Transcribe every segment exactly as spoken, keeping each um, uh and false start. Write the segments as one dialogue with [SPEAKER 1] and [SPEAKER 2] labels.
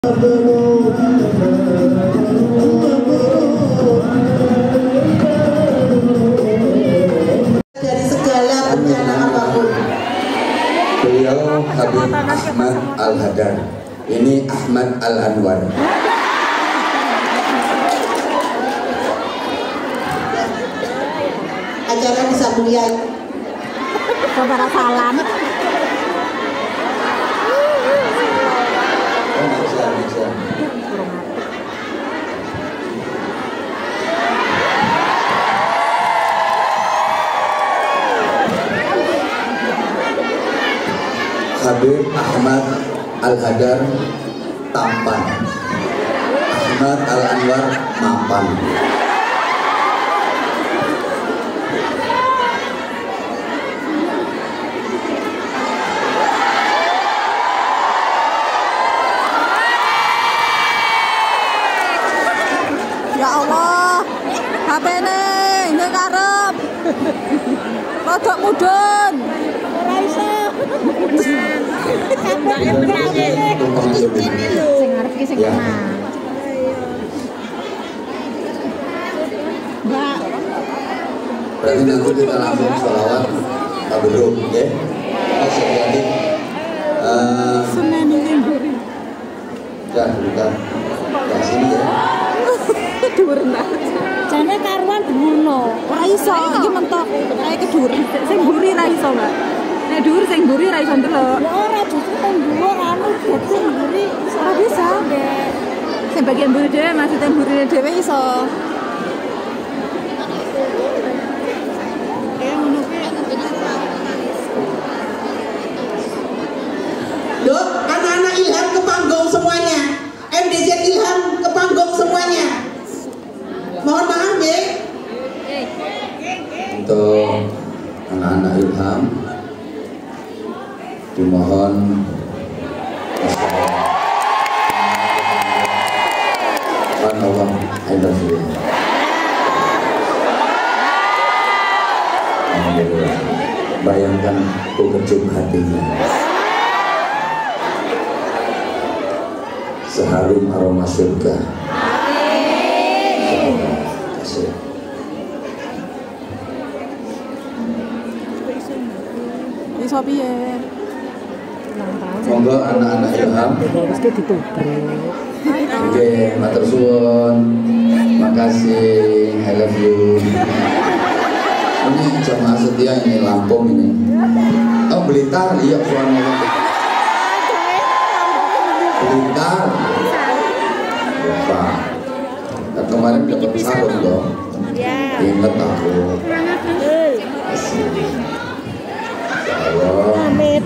[SPEAKER 1] dari segala bencana apapun.
[SPEAKER 2] Beliau Habib Ahmad Al-Hadar. Ini Ahmad Al-Anwar.
[SPEAKER 1] Acara disambung ya.
[SPEAKER 3] Saudara salam.
[SPEAKER 2] Oh, bisa, bisa. Habib Ahmad Al-Hadar tampan, Ahmad Al-Anwar mapan.
[SPEAKER 3] Ya Allah, H P nih, ini karep. Rodok mudun. Ora iso. Sambake menake. Sing arep ki sing menang. Mbak.
[SPEAKER 2] Berarti nanti kita langsung sholawat tabarruk, ya. Masih hati. Eh, ya, bukan. Ya, sini ya.
[SPEAKER 3] Dhuwur nah. Jane karuan ngono. Ora iso, iki mentok kae kedhuwur. Sing mburi ra iso, Mbak. Nek dhuwur sing mburi ra iso ndelok. Ya ora justru sing dhuwur anu dadi mburi ora bisa. Sing bagian mburi dhewe maksudnya mburine dhewe iso.
[SPEAKER 1] Dok, anak-anak Ilham ke panggung semuanya. M D Z Ilham ke panggung semuanya. Mohon maaf ya.
[SPEAKER 2] Untuk anak-anak Ilham dimohon Allah Alhamdulillah. Bayangkan ku kecup hatinya, seharum aroma surga.
[SPEAKER 3] Iso piye?
[SPEAKER 2] Monggo anak-anak Ilham. Oke, matur suwun. Makasih, I love you. Ini jamaah setia ini Lampung ini. Oh, Blitar, iya suaranya. Blitar. Lupa. Kan kemarin dapat sarung dong. Ingat aku. Asik.
[SPEAKER 3] Amit.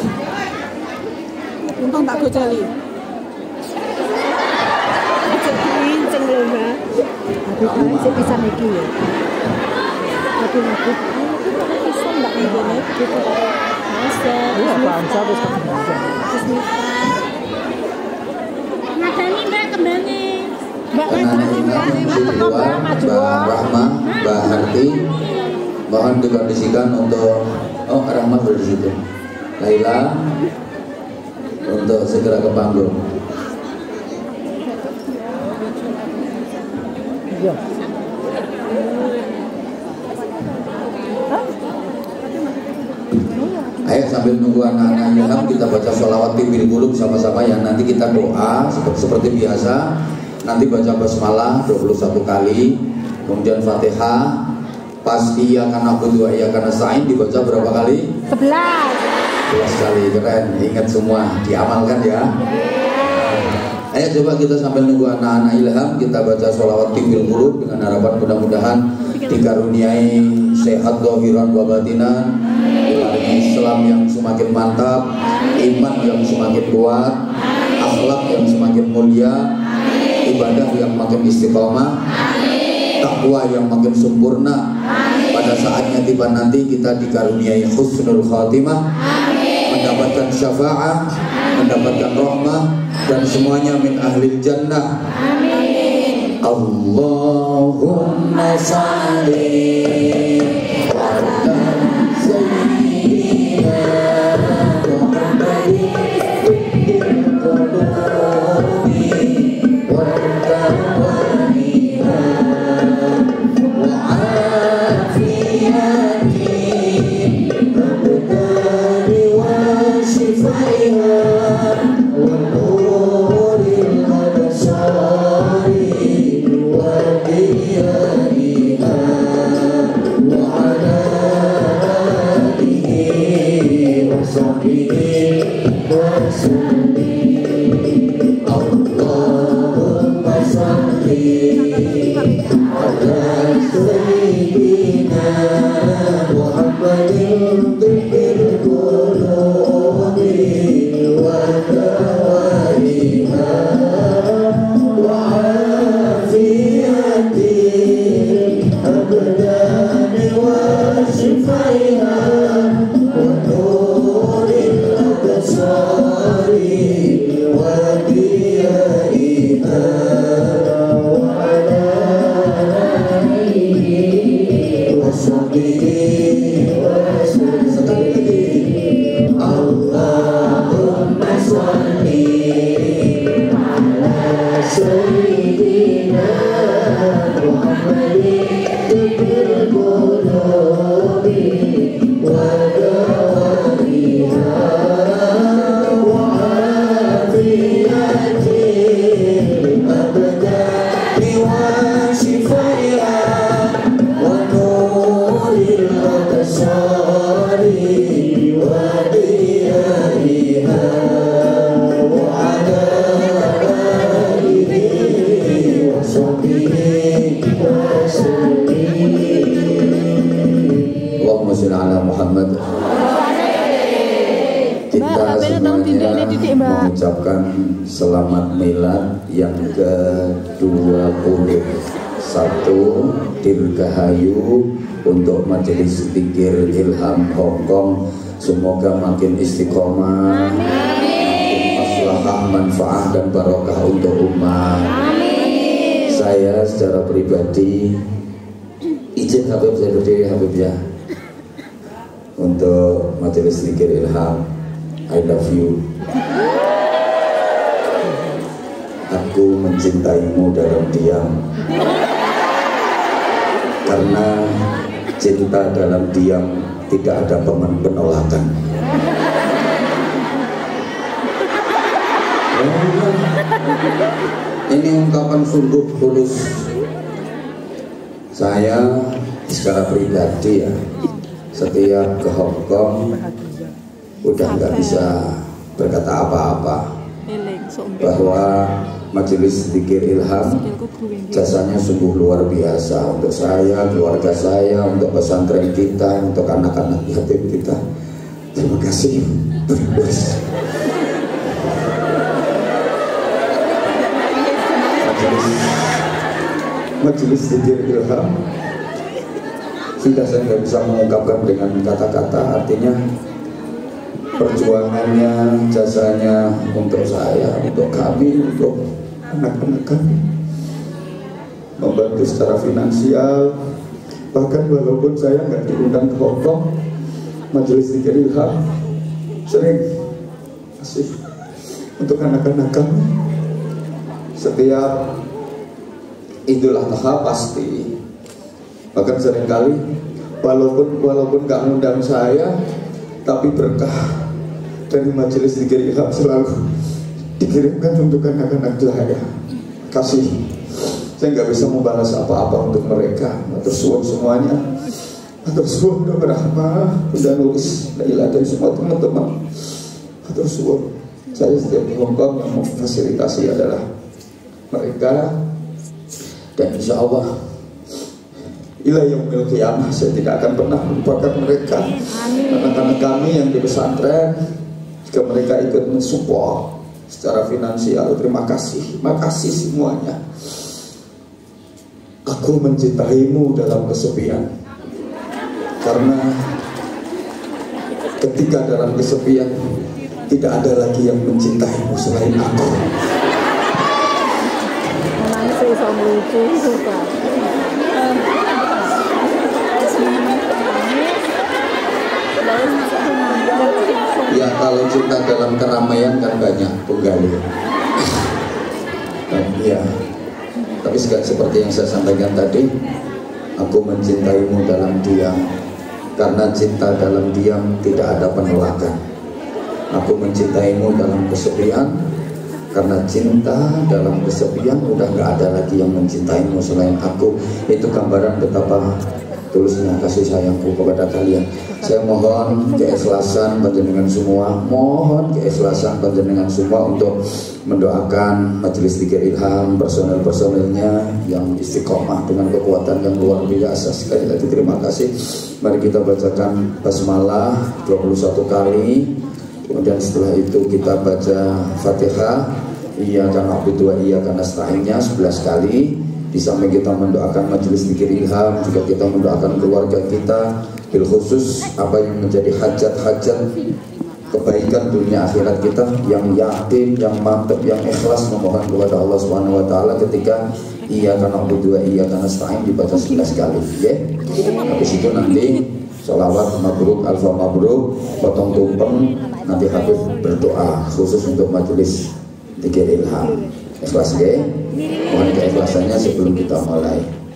[SPEAKER 3] Untung tak gojali. Cincin lho, Mbak. Aku masih bisa iki ya. Tapi aku bisa enggak ngene gitu. Masa. Iya, panca wis kebenjar. Ngadani Mbak kembangnya. Mbak
[SPEAKER 2] Mbak Rahma, Mbak Harti, mohon dikondisikan untuk oh Rahma berada di situ. Laila untuk segera ke panggung. Iya. Ayo sambil nunggu anak-anak Ilham kita baca sholawat tibil qulub sama-sama ya. Nanti kita doa seperti, seperti biasa. Nanti baca basmalah dua puluh satu kali, kemudian Fatihah. Pas iya karena aku dua iya karena sain dibaca berapa kali?
[SPEAKER 3] sebelas.
[SPEAKER 2] sebelas kali, keren. Ingat semua, diamalkan ya. Ayo coba kita sambil nunggu anak-anak Ilham kita baca sholawat tibil qulub dengan harapan mudah-mudahan dikaruniai sehat zahiran wa batinan, Islam yang semakin mantap, iman yang semakin kuat, akhlak yang semakin mulia, ibadah yang makin istiqomah, takwa yang makin sempurna. Pada saatnya tiba nanti kita dikaruniai husnul khatimah, mendapatkan syafaat, mendapatkan rahmah, dan semuanya min ahlil jannah. Amin. Allahumma salli ala sayyidina Muhammadin mengucapkan selamat milad yang ke dua puluh satu Dirgahayu untuk Majelis Dzikir Ilham Hongkong. Semoga makin istiqomah, makin maslahah, manfaat dan barokah untuk umat. Saya secara pribadi izin Habib, saya berdiri Habib ya, untuk Majelis Dzikir Ilham. I love you. Aku mencintaimu dalam diam, karena cinta dalam diam tidak ada penolakan. Ini ungkapan sungguh tulus saya secara pribadi ya. Setiap ke Hongkong udah nggak bisa berkata apa-apa, bahwa Majelis Dzikir Ilham jasanya sungguh luar biasa untuk saya, keluarga saya, untuk pesantren kita, untuk anak-anak yatim kita. Terima kasih. Majelis Majelis Dzikir Ilham sudah saya nggak bisa mengungkapkan dengan kata-kata, artinya perjuangannya, jasanya untuk saya, untuk kami, untuk anak-anak kami, membantu secara finansial. Bahkan walaupun saya nggak diundang ke Hongkong, Majelis Dzikir Ilham sering kasih untuk anak-anak kami. Setiap Idul Adha pasti, bahkan seringkali walaupun walaupun nggak ngundang saya, tapi berkah dari Majelis Dzikir Ilham selalu dikirimkan untuk anak-anak saya. Kasih, saya nggak bisa membalas apa-apa untuk mereka. Matur suwun semuanya, matur suwun Dr. Rahmah, udah nulis Laila dan semua teman-teman. Matur suwun. Saya setiap di Hongkong yang memfasilitasi adalah mereka, dan insya Allah ila yaumil qiyamah saya tidak akan pernah melupakan mereka. Anak-anak kami yang di pesantren, jika mereka ikut mensupport secara finansial, terima kasih, terima kasih semuanya. Aku mencintaimu dalam kesepian, karena ketika dalam kesepian tidak ada lagi yang mencintaimu selain aku. Ya kalau cinta dalam keramaian kan banyak penggali. Ya, tapi seperti yang saya sampaikan tadi, aku mencintaimu dalam diam, karena cinta dalam diam tidak ada penolakan. Aku mencintaimu dalam kesepian, karena cinta dalam kesepian udah nggak ada lagi yang mencintaimu selain aku. Itu gambaran betapa tulusnya kasih sayangku kepada kalian. Saya mohon keikhlasan panjenengan semua, mohon keikhlasan panjenengan semua untuk mendoakan Majelis Dzikir Ilham, personel-personelnya yang istiqomah dengan kekuatan yang luar biasa. Sekali lagi terima kasih. Mari kita bacakan basmalah dua puluh satu kali. Kemudian setelah itu kita baca Fatihah, Iyyaka na'budu wa iyyaka nasta'innya sebelas kali. Di samping kita mendoakan Majelis Dzikir Ilham, juga kita mendoakan keluarga kita, bil khusus apa yang menjadi hajat-hajat kebaikan dunia akhirat kita, yang yakin, yang mantap, yang ikhlas memohon kepada Allah Subhanahu wa taala ketika Iyyaka na'budu wa iyyaka nasta'in dibaca sebelas kali, ya. Habis itu nanti sholawat mabruk, alfa mabruk, potong tumpeng, nanti Habib berdoa khusus untuk Majelis Dzikir Ilham. Ikhlas, ya. Mohon keikhlasannya sebelum kita mulai.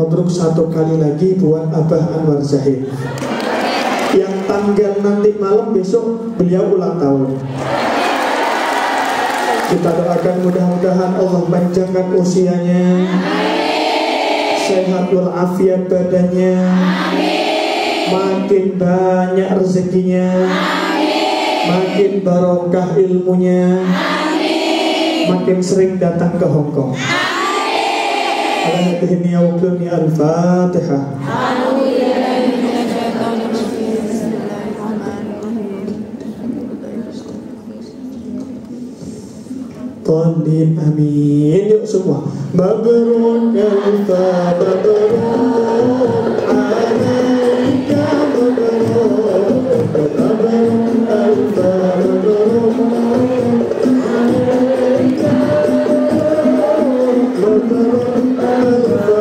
[SPEAKER 4] mabruk satu kali lagi buat Abah Anwar Zahid. Yang tanggal nanti malam besok beliau ulang tahun. Kita doakan mudah-mudahan Allah panjangkan usianya, sehat walafiat badannya, makin banyak rezekinya, makin barokah ilmunya, makin sering datang ke Hongkong. Al-Fatihah Al-Fatihah. Amin, amin. Yuk semua. Mabrur alfa mabrur alaika mabrur mabrur alfa mabrur alaika mabrur alfa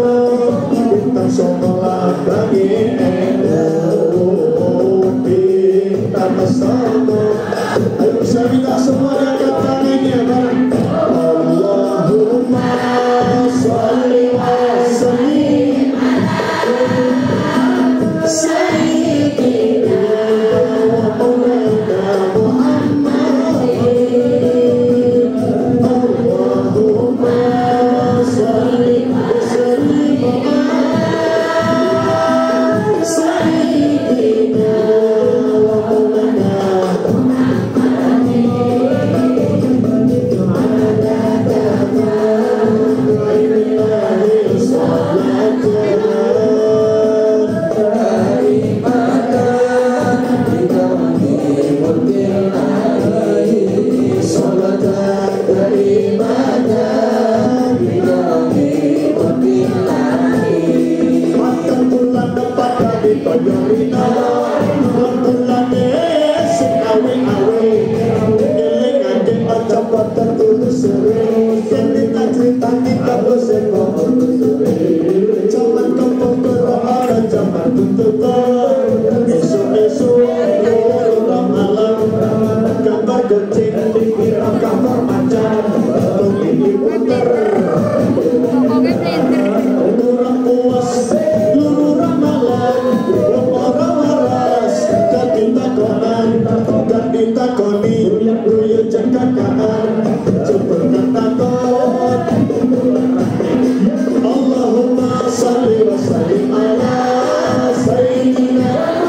[SPEAKER 4] malam bintang sokolah bagi bintang bersama. Ayo bisa minta semua yang angkat tangannya bareng. Allahumma sholli wa sallim sayyidina wa maulana Muhammadin. Allahumma sholli wa sallim sayyidina wa maulana Allahumma salli wa sallim ala sayyidina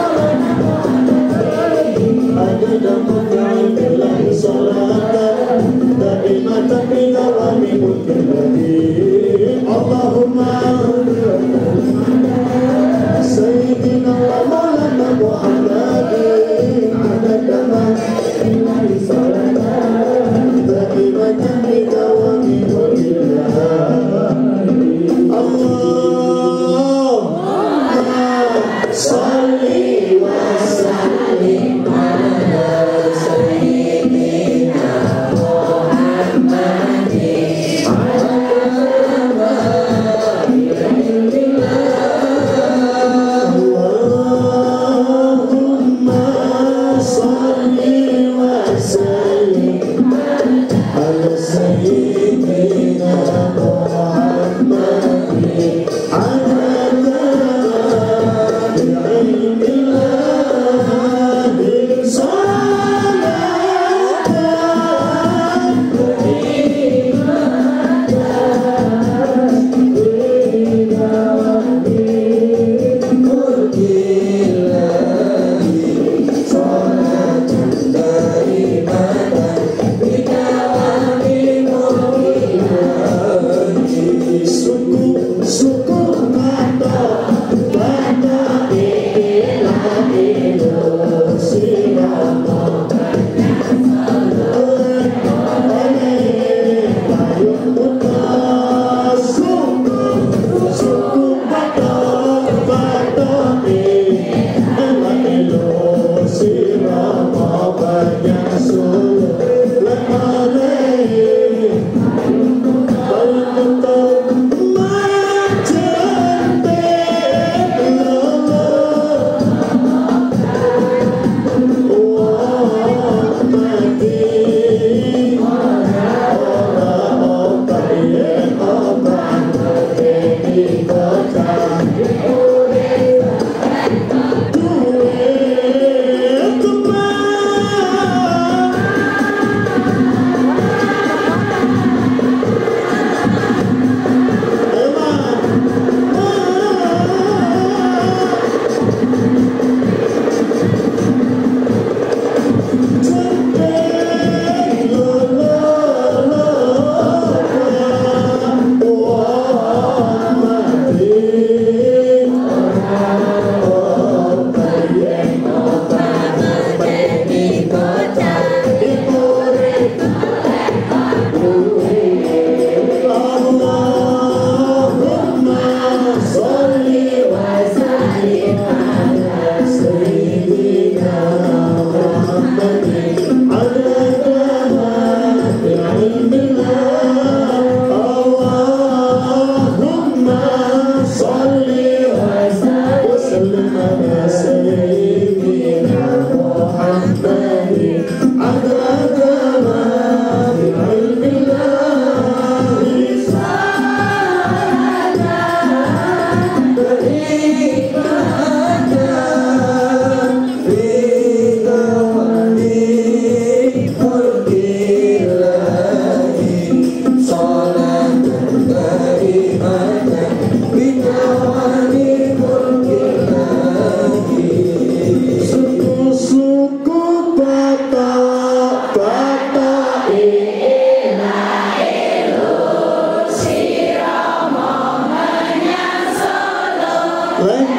[SPEAKER 4] adada mu'min salatan daimatan bidawami mulkilati. Allahumma sayyidina wa maulana Muhammadin adada mu'min salatan daimatan bidawami mulkilati. Allah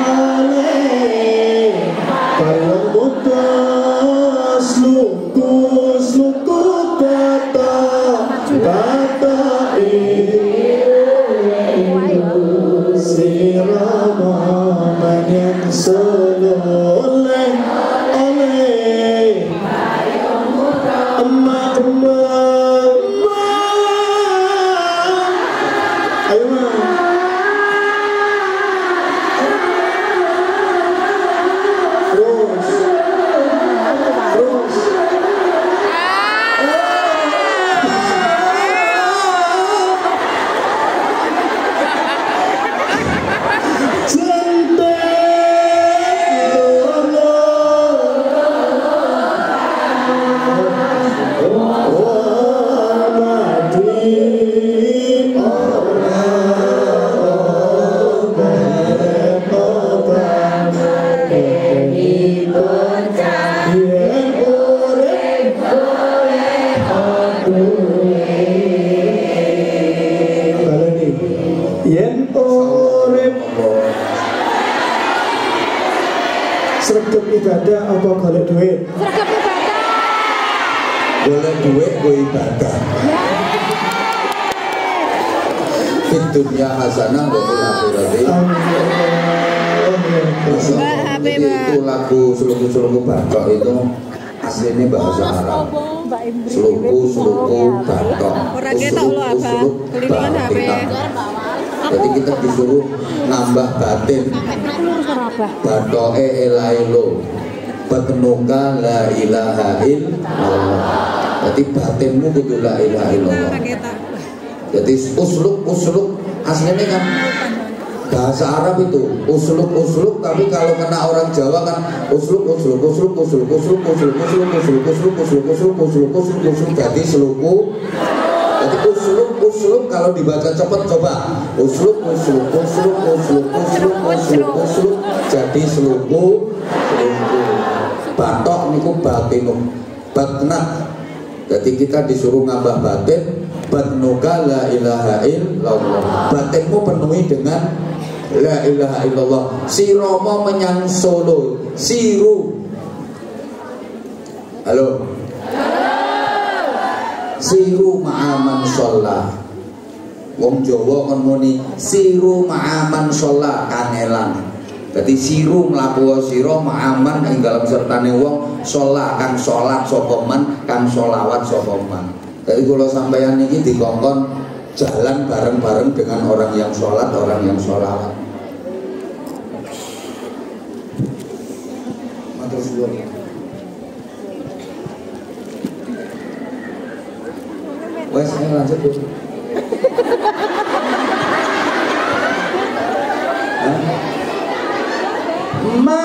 [SPEAKER 4] Sregep ibadah apa golek duit?
[SPEAKER 3] Sregep ibadah.
[SPEAKER 2] Golek duit gue ibadah. Fit dunya hasanah wa fil akhirati. Jadi itu lagu Seluku-Seluku Batok itu aslinya bahasa Arab. Seluku-Seluku Batok. Usuluk-usuluk batin. Jadi kita disuruh nambah batin. Batoe elailo batnuka la ilaha illallah. Jadi batinmu kudu la ilaha illallah. Jadi usluk-usluk aslinya kan bahasa Arab itu usluk-usluk, tapi kalau kena orang Jawa kan usluk-usluk usluk-usluk usluk-usluk usluk-usluk usluk-usluk usluk-usluk usluk-usluk jadi seluku. Jadi usluk-usluk kalau dibaca cepat coba usluk-usluk usluk-usluk usluk-usluk jadi seluku. Batok niku batinu batnak. Jadi kita disuruh ngambah batin. Batnuka la ilaha illallah. Batinmu penuhi dengan la ilaha illallah. Si Romo menyang Solo siru. Halo. Siru ma'aman sholah. Wong Jawa kan muni siru ma'aman sholah kangelan. Jadi siru mlaku sira ma'aman ing dalam sertane wong sholah kang sholat sapa man kang sholawat sapa man. Jadi kalau sampeyan ini dikongkon jalan bareng-bareng dengan orang yang sholat, orang yang sholawat. Matur suwun. Wes ini lanjut Bu. Ma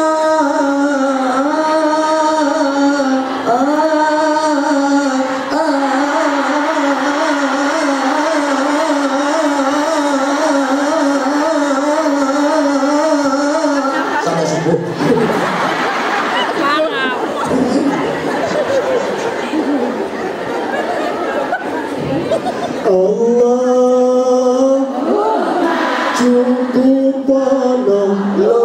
[SPEAKER 2] Allah cukup penuh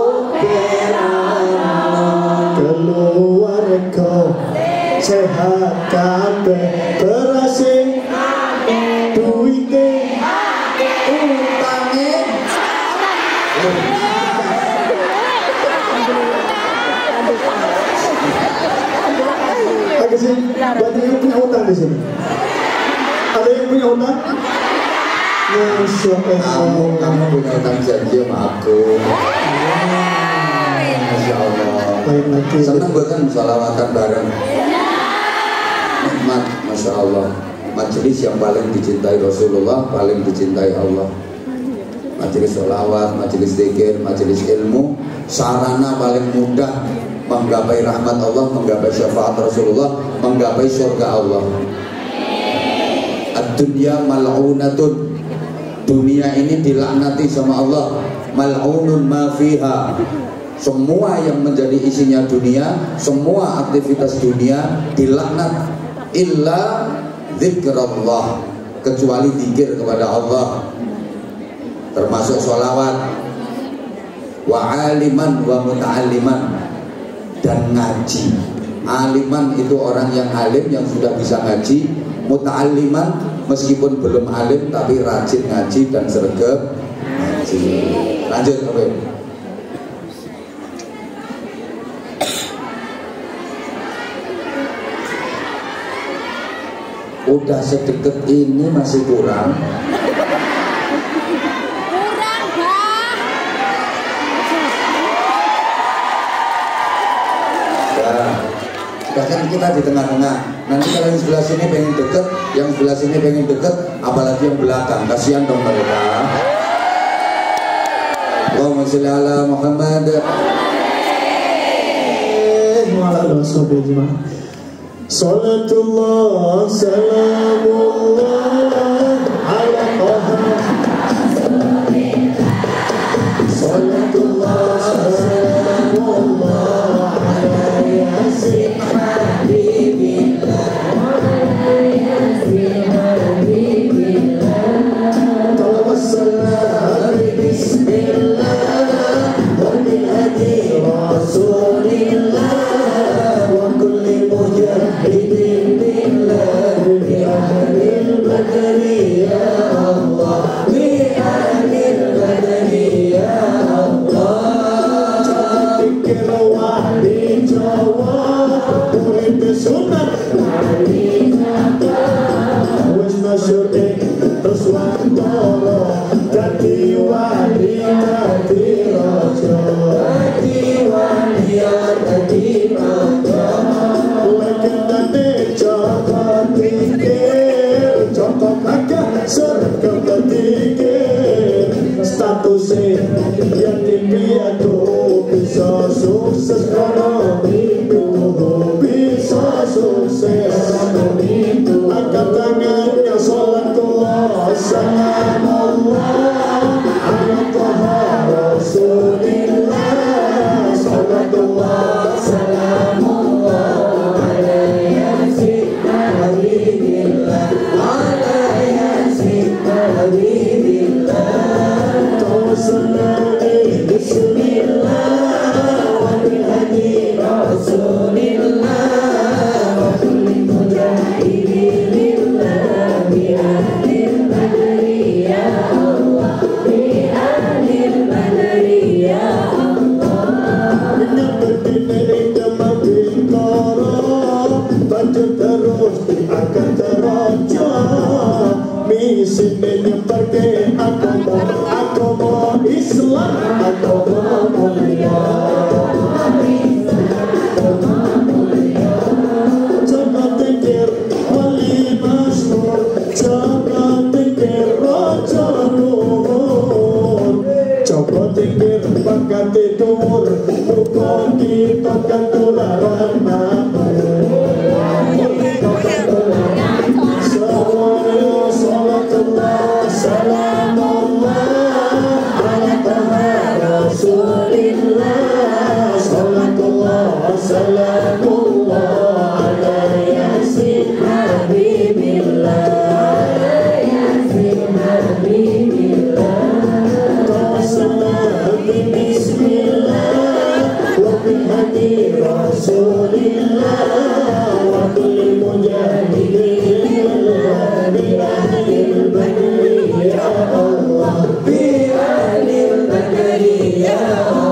[SPEAKER 2] loperan keluarga sehat kabeh berasing duite utange Ada sih, berarti yang punya utang di sini. Ada yang punya utang? Masya Allah. Kamu punya utang janji sama aku. Masya Allah. Senang bukan sholawatan bareng. Nikmat, Masya Allah. Majelis yang paling dicintai Rasulullah, paling dicintai Allah. Majelis sholawat, majelis zikir, majelis ilmu, sarana paling mudah menggapai rahmat Allah, menggapai syafaat Rasulullah, menggapai surga Allah. Ad-dunya mal'unatun. Dunia ini dilaknati sama Allah. Mal'unun ma fiha. Semua yang menjadi isinya dunia, semua aktivitas dunia dilaknat illa zikrullah, kecuali zikir kepada Allah. Termasuk sholawat. wa aliman wa muta'alliman, dan ngaji. Aliman itu orang yang alim yang sudah bisa ngaji, muta'alliman meskipun belum alim tapi rajin ngaji dan sregep ngaji. Lanjut, oke. Udah sedekat ini masih kurang.
[SPEAKER 3] Kurang, Bah.
[SPEAKER 2] Ya, bahkan kita di tengah-tengah. Nanti kalau yang sebelah sini pengen deket, yang sebelah sini pengen deket, apalagi yang belakang, kasihan dong mereka. Allahumma sholli ala Muhammad.
[SPEAKER 4] Salatullah salamullah ala Taha. Salatullah salamullah ala Yasin Habibillah. Tawassalah bismillah wa bil hadi rasulillah wa kulli mujahidin billah bi ahlil badri ya Allah, bi ahlil badri ya Allah. Pikir wahdi Jawa murid sunat wali wis masyhur terus wantara dadi wali dadi raja, dadi wali dadi raja. Legendane Joko Tingkir, Joko Kakak sergap Tingkir, statusnya yatim piatu bisa sukses karena itu, bisa sukses angkat tangannya. Salatullah salamullah ala Taha Rasulillah. Salatullah salamullah ala Yasin Habibillah, ala Yasin Habibillah. Tawassalah bismillah wa bil hadi rasulillah wa kulli mujahidin lillah bi ahlil badri ya Allah, bi ahlil badri ya Allah. Berdiri demam bingkara, baju terus diangkat teraja, misinya nyebarke agama, agama Islam, agama mulia. Joko Tingkir wali masyhur, Joko Tingkir raja luhur, Joko Tingkir pangkate dhuwur, muga kita kantularan makmur. Salatullah salamullah ala Taha Rasulillah. Salatullah salamullah ala Yasin Habibillah, Yasin Habibillah. Tawassalah bismillah wa bil hadi rasulillah wa kulli mujahidin bi ahlil badri ya Allah, bi ahlil badri ya Allah.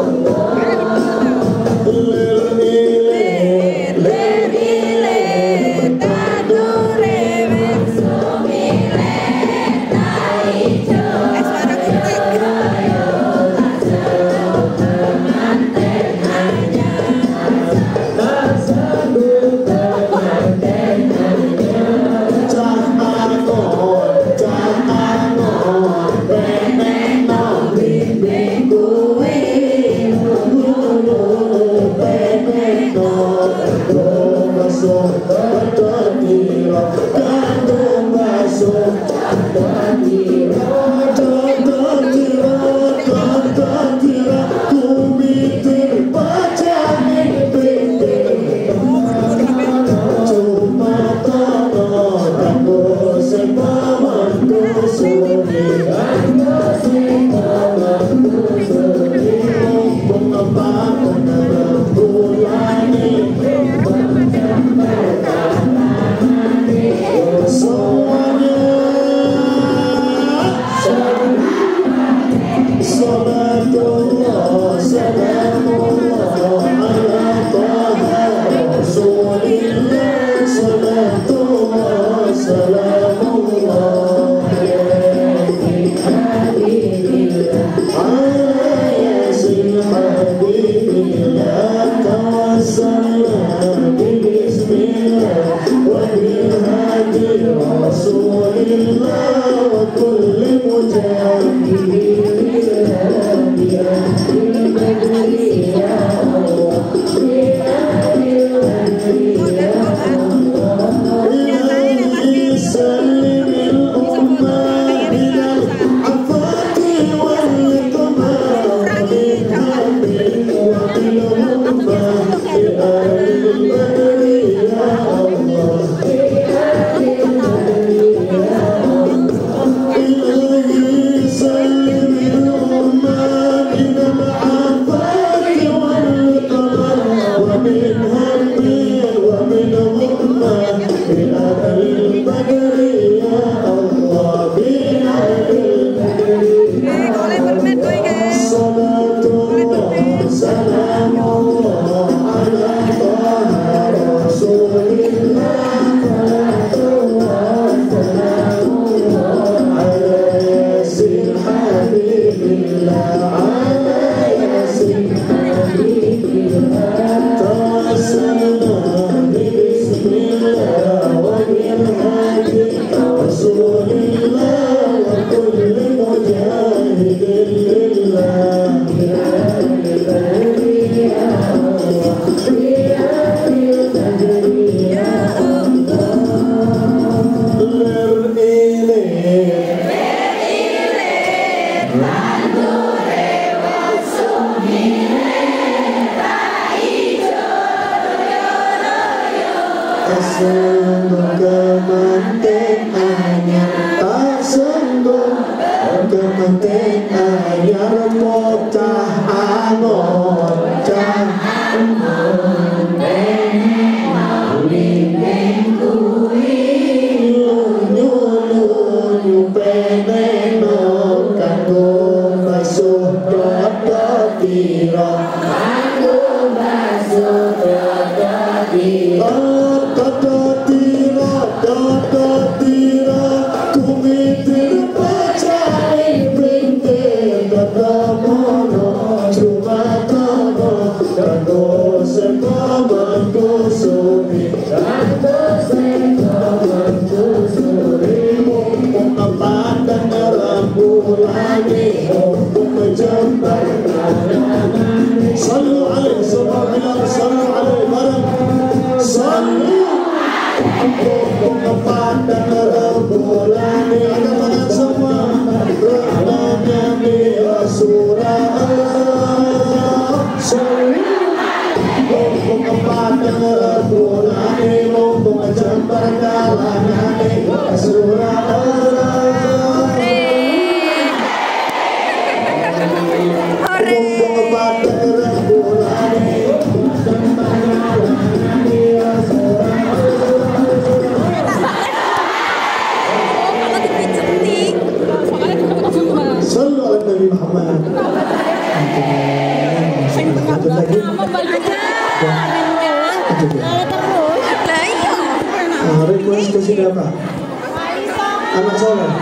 [SPEAKER 4] Anak soleh,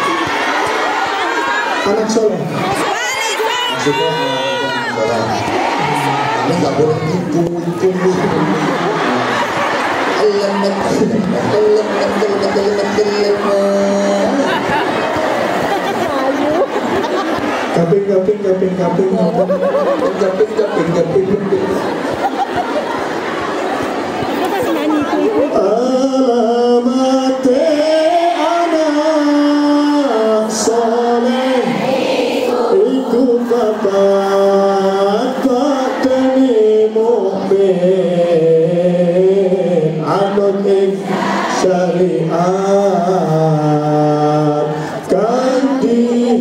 [SPEAKER 4] anak soleh.
[SPEAKER 2] Maksudnya anak soleh. Ini nggak boleh itu itu itu. Elemen, elemen, elemen, elemen.
[SPEAKER 4] Kaping, kaping, kaping, kaping, kaping, kaping, kaping, kaping. Alamat anak soleh iku bapak bakane mukmin anut ing syariat kanthi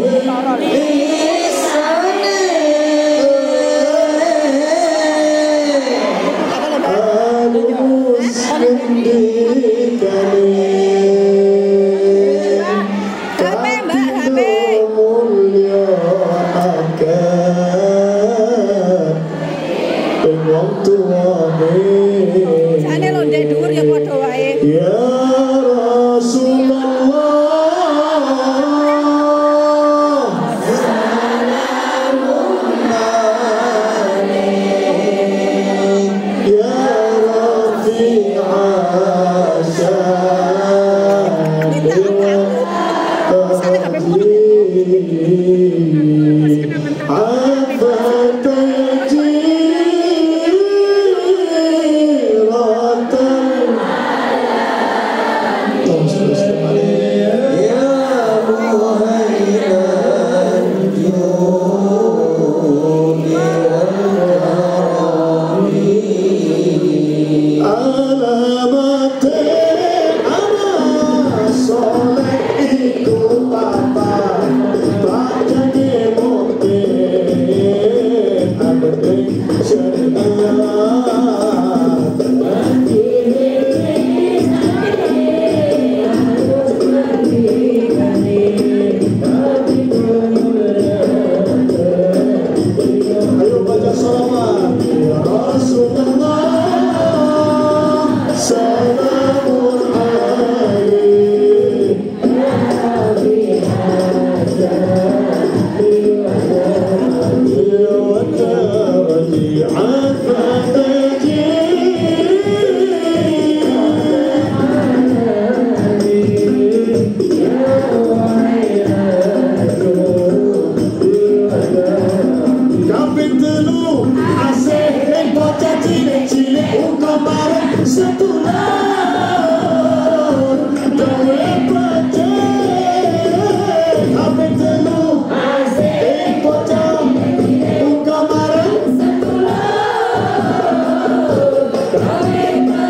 [SPEAKER 4] soleh iku bapak bakane mukmin Kaping telu asih ing bocah cilik-cilik uga bareng setulur gawe becik. Kaping telu asih ing bocah uga bareng setulur gawe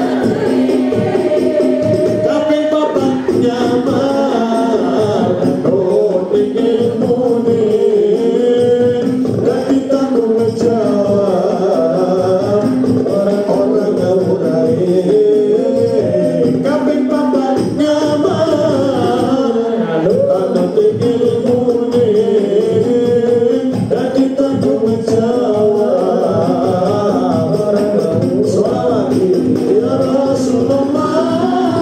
[SPEAKER 4] becik. Kaping papat nyaman oh ingin muni orang-orang ngawurai. Kaping papat nyaman anak ilmu nih dadi tanggung jawab. Sholawat ya Rasulullah.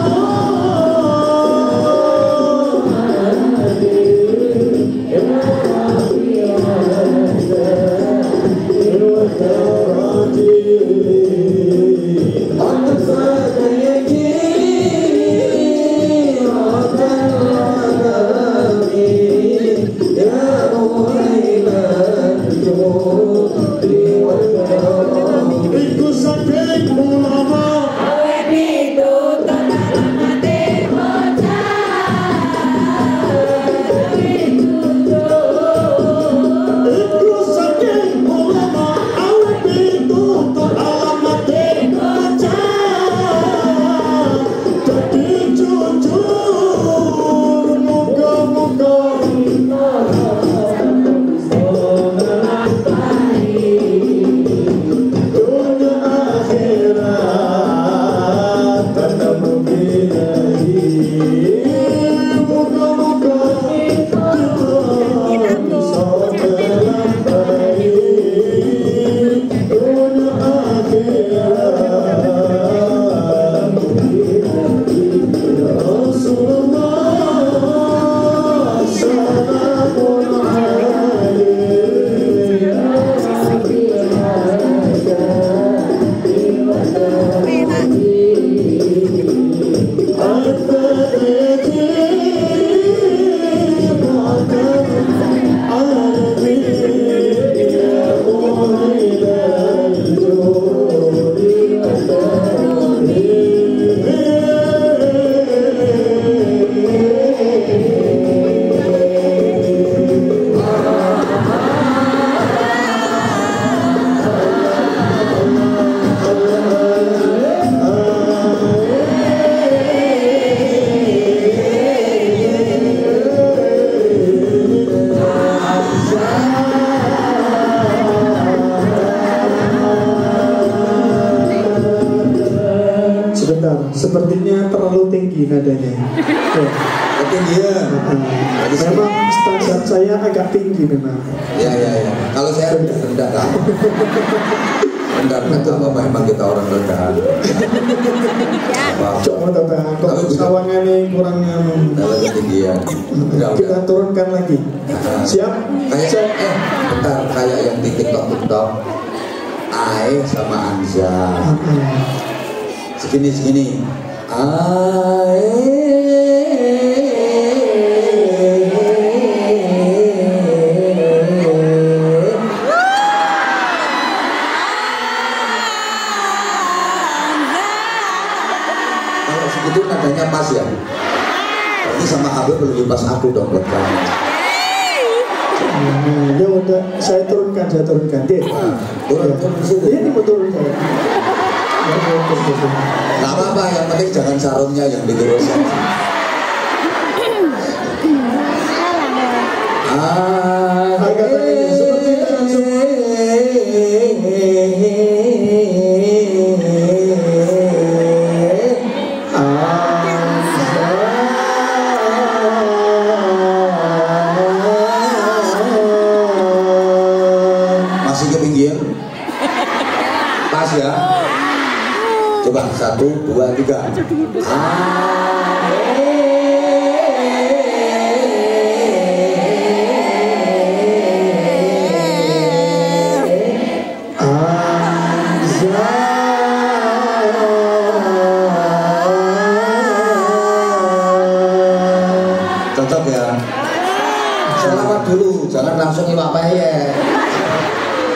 [SPEAKER 4] Sepertinya terlalu tinggi nadanya. Ya.
[SPEAKER 2] Ketinggian.
[SPEAKER 4] Memang standar saya agak tinggi memang.
[SPEAKER 2] Ya ya ya. Kalau saya rendah rendah kan. Rendah rendah apa memang kita orang rendah.
[SPEAKER 4] Coba tentang kok sawangan ini kurang
[SPEAKER 2] ketinggian.
[SPEAKER 4] Kita turunkan lagi. Siap?
[SPEAKER 2] Kayak eh bentar kayak yang di TikTok TikTok. Ae sama Anza. Segini segini. Ae kalau segitu nadanya pas ya. Berarti sama Habib lebih pas aku dong buat kamu.
[SPEAKER 4] Hmm, ya udah saya turunkan saya turunkan deh.
[SPEAKER 2] Turun turun sini.
[SPEAKER 4] Ini mau turun saya.
[SPEAKER 2] Gak apa-apa, yang penting jangan sarungnya yang diturunkan. Ah,
[SPEAKER 4] seperti itu.
[SPEAKER 2] Masih ketinggian? Pas ya? Coba satu, dua, tiga. Cocok ya? Selawat dulu, jangan langsung iwak peyek.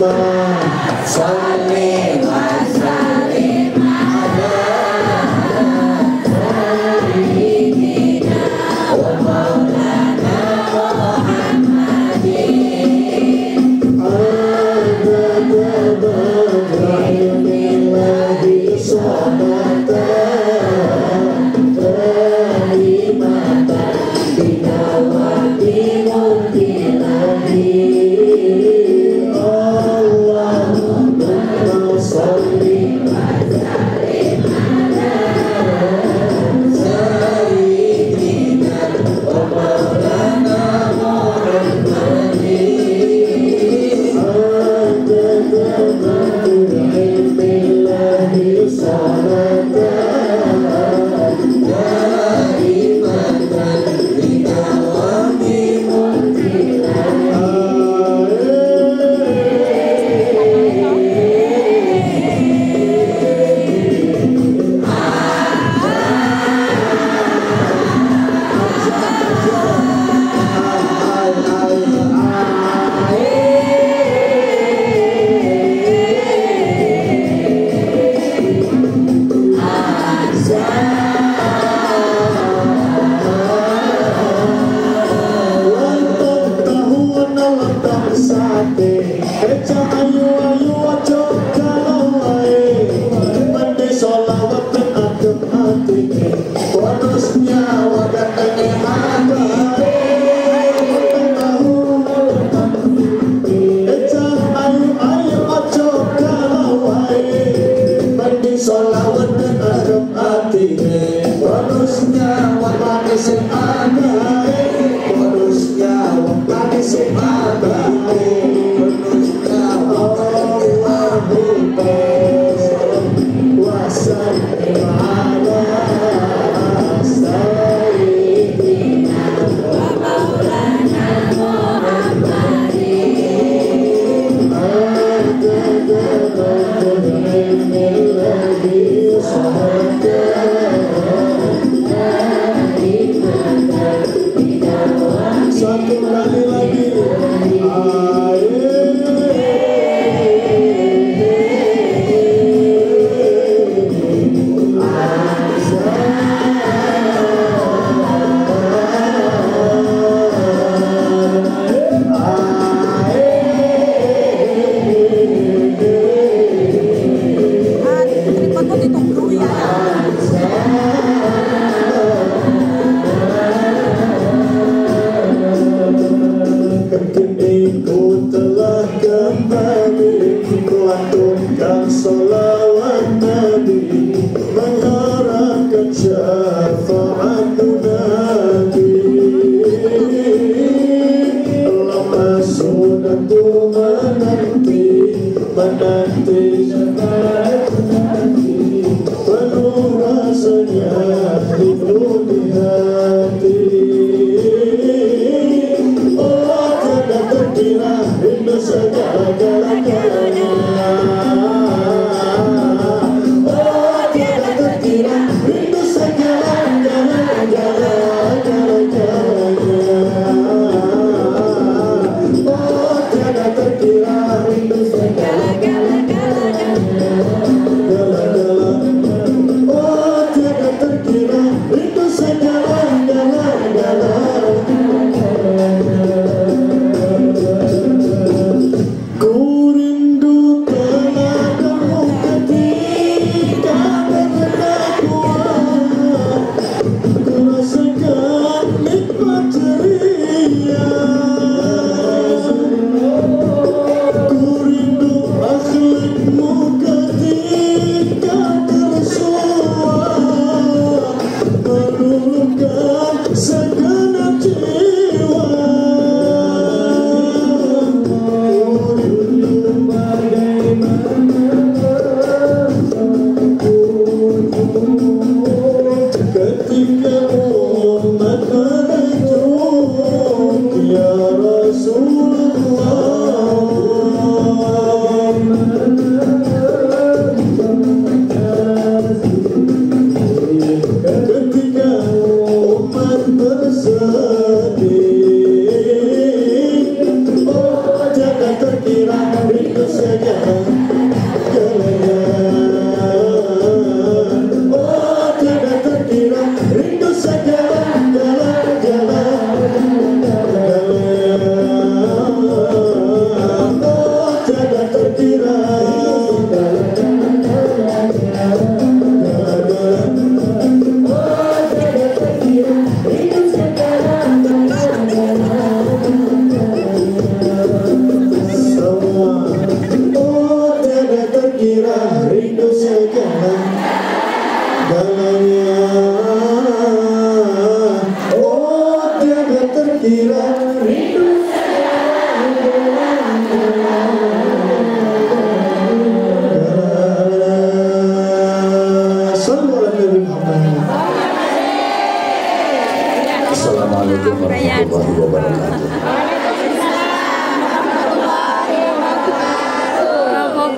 [SPEAKER 4] Terkira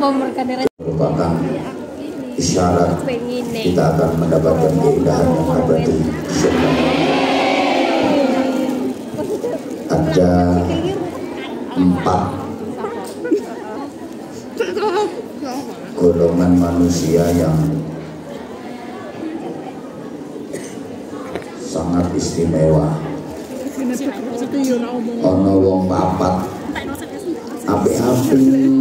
[SPEAKER 2] merupakan isyarat kita akan mendapatkan keindahan yang abadi. Ada empat golongan manusia yang sangat istimewa. Ono wong papat api-api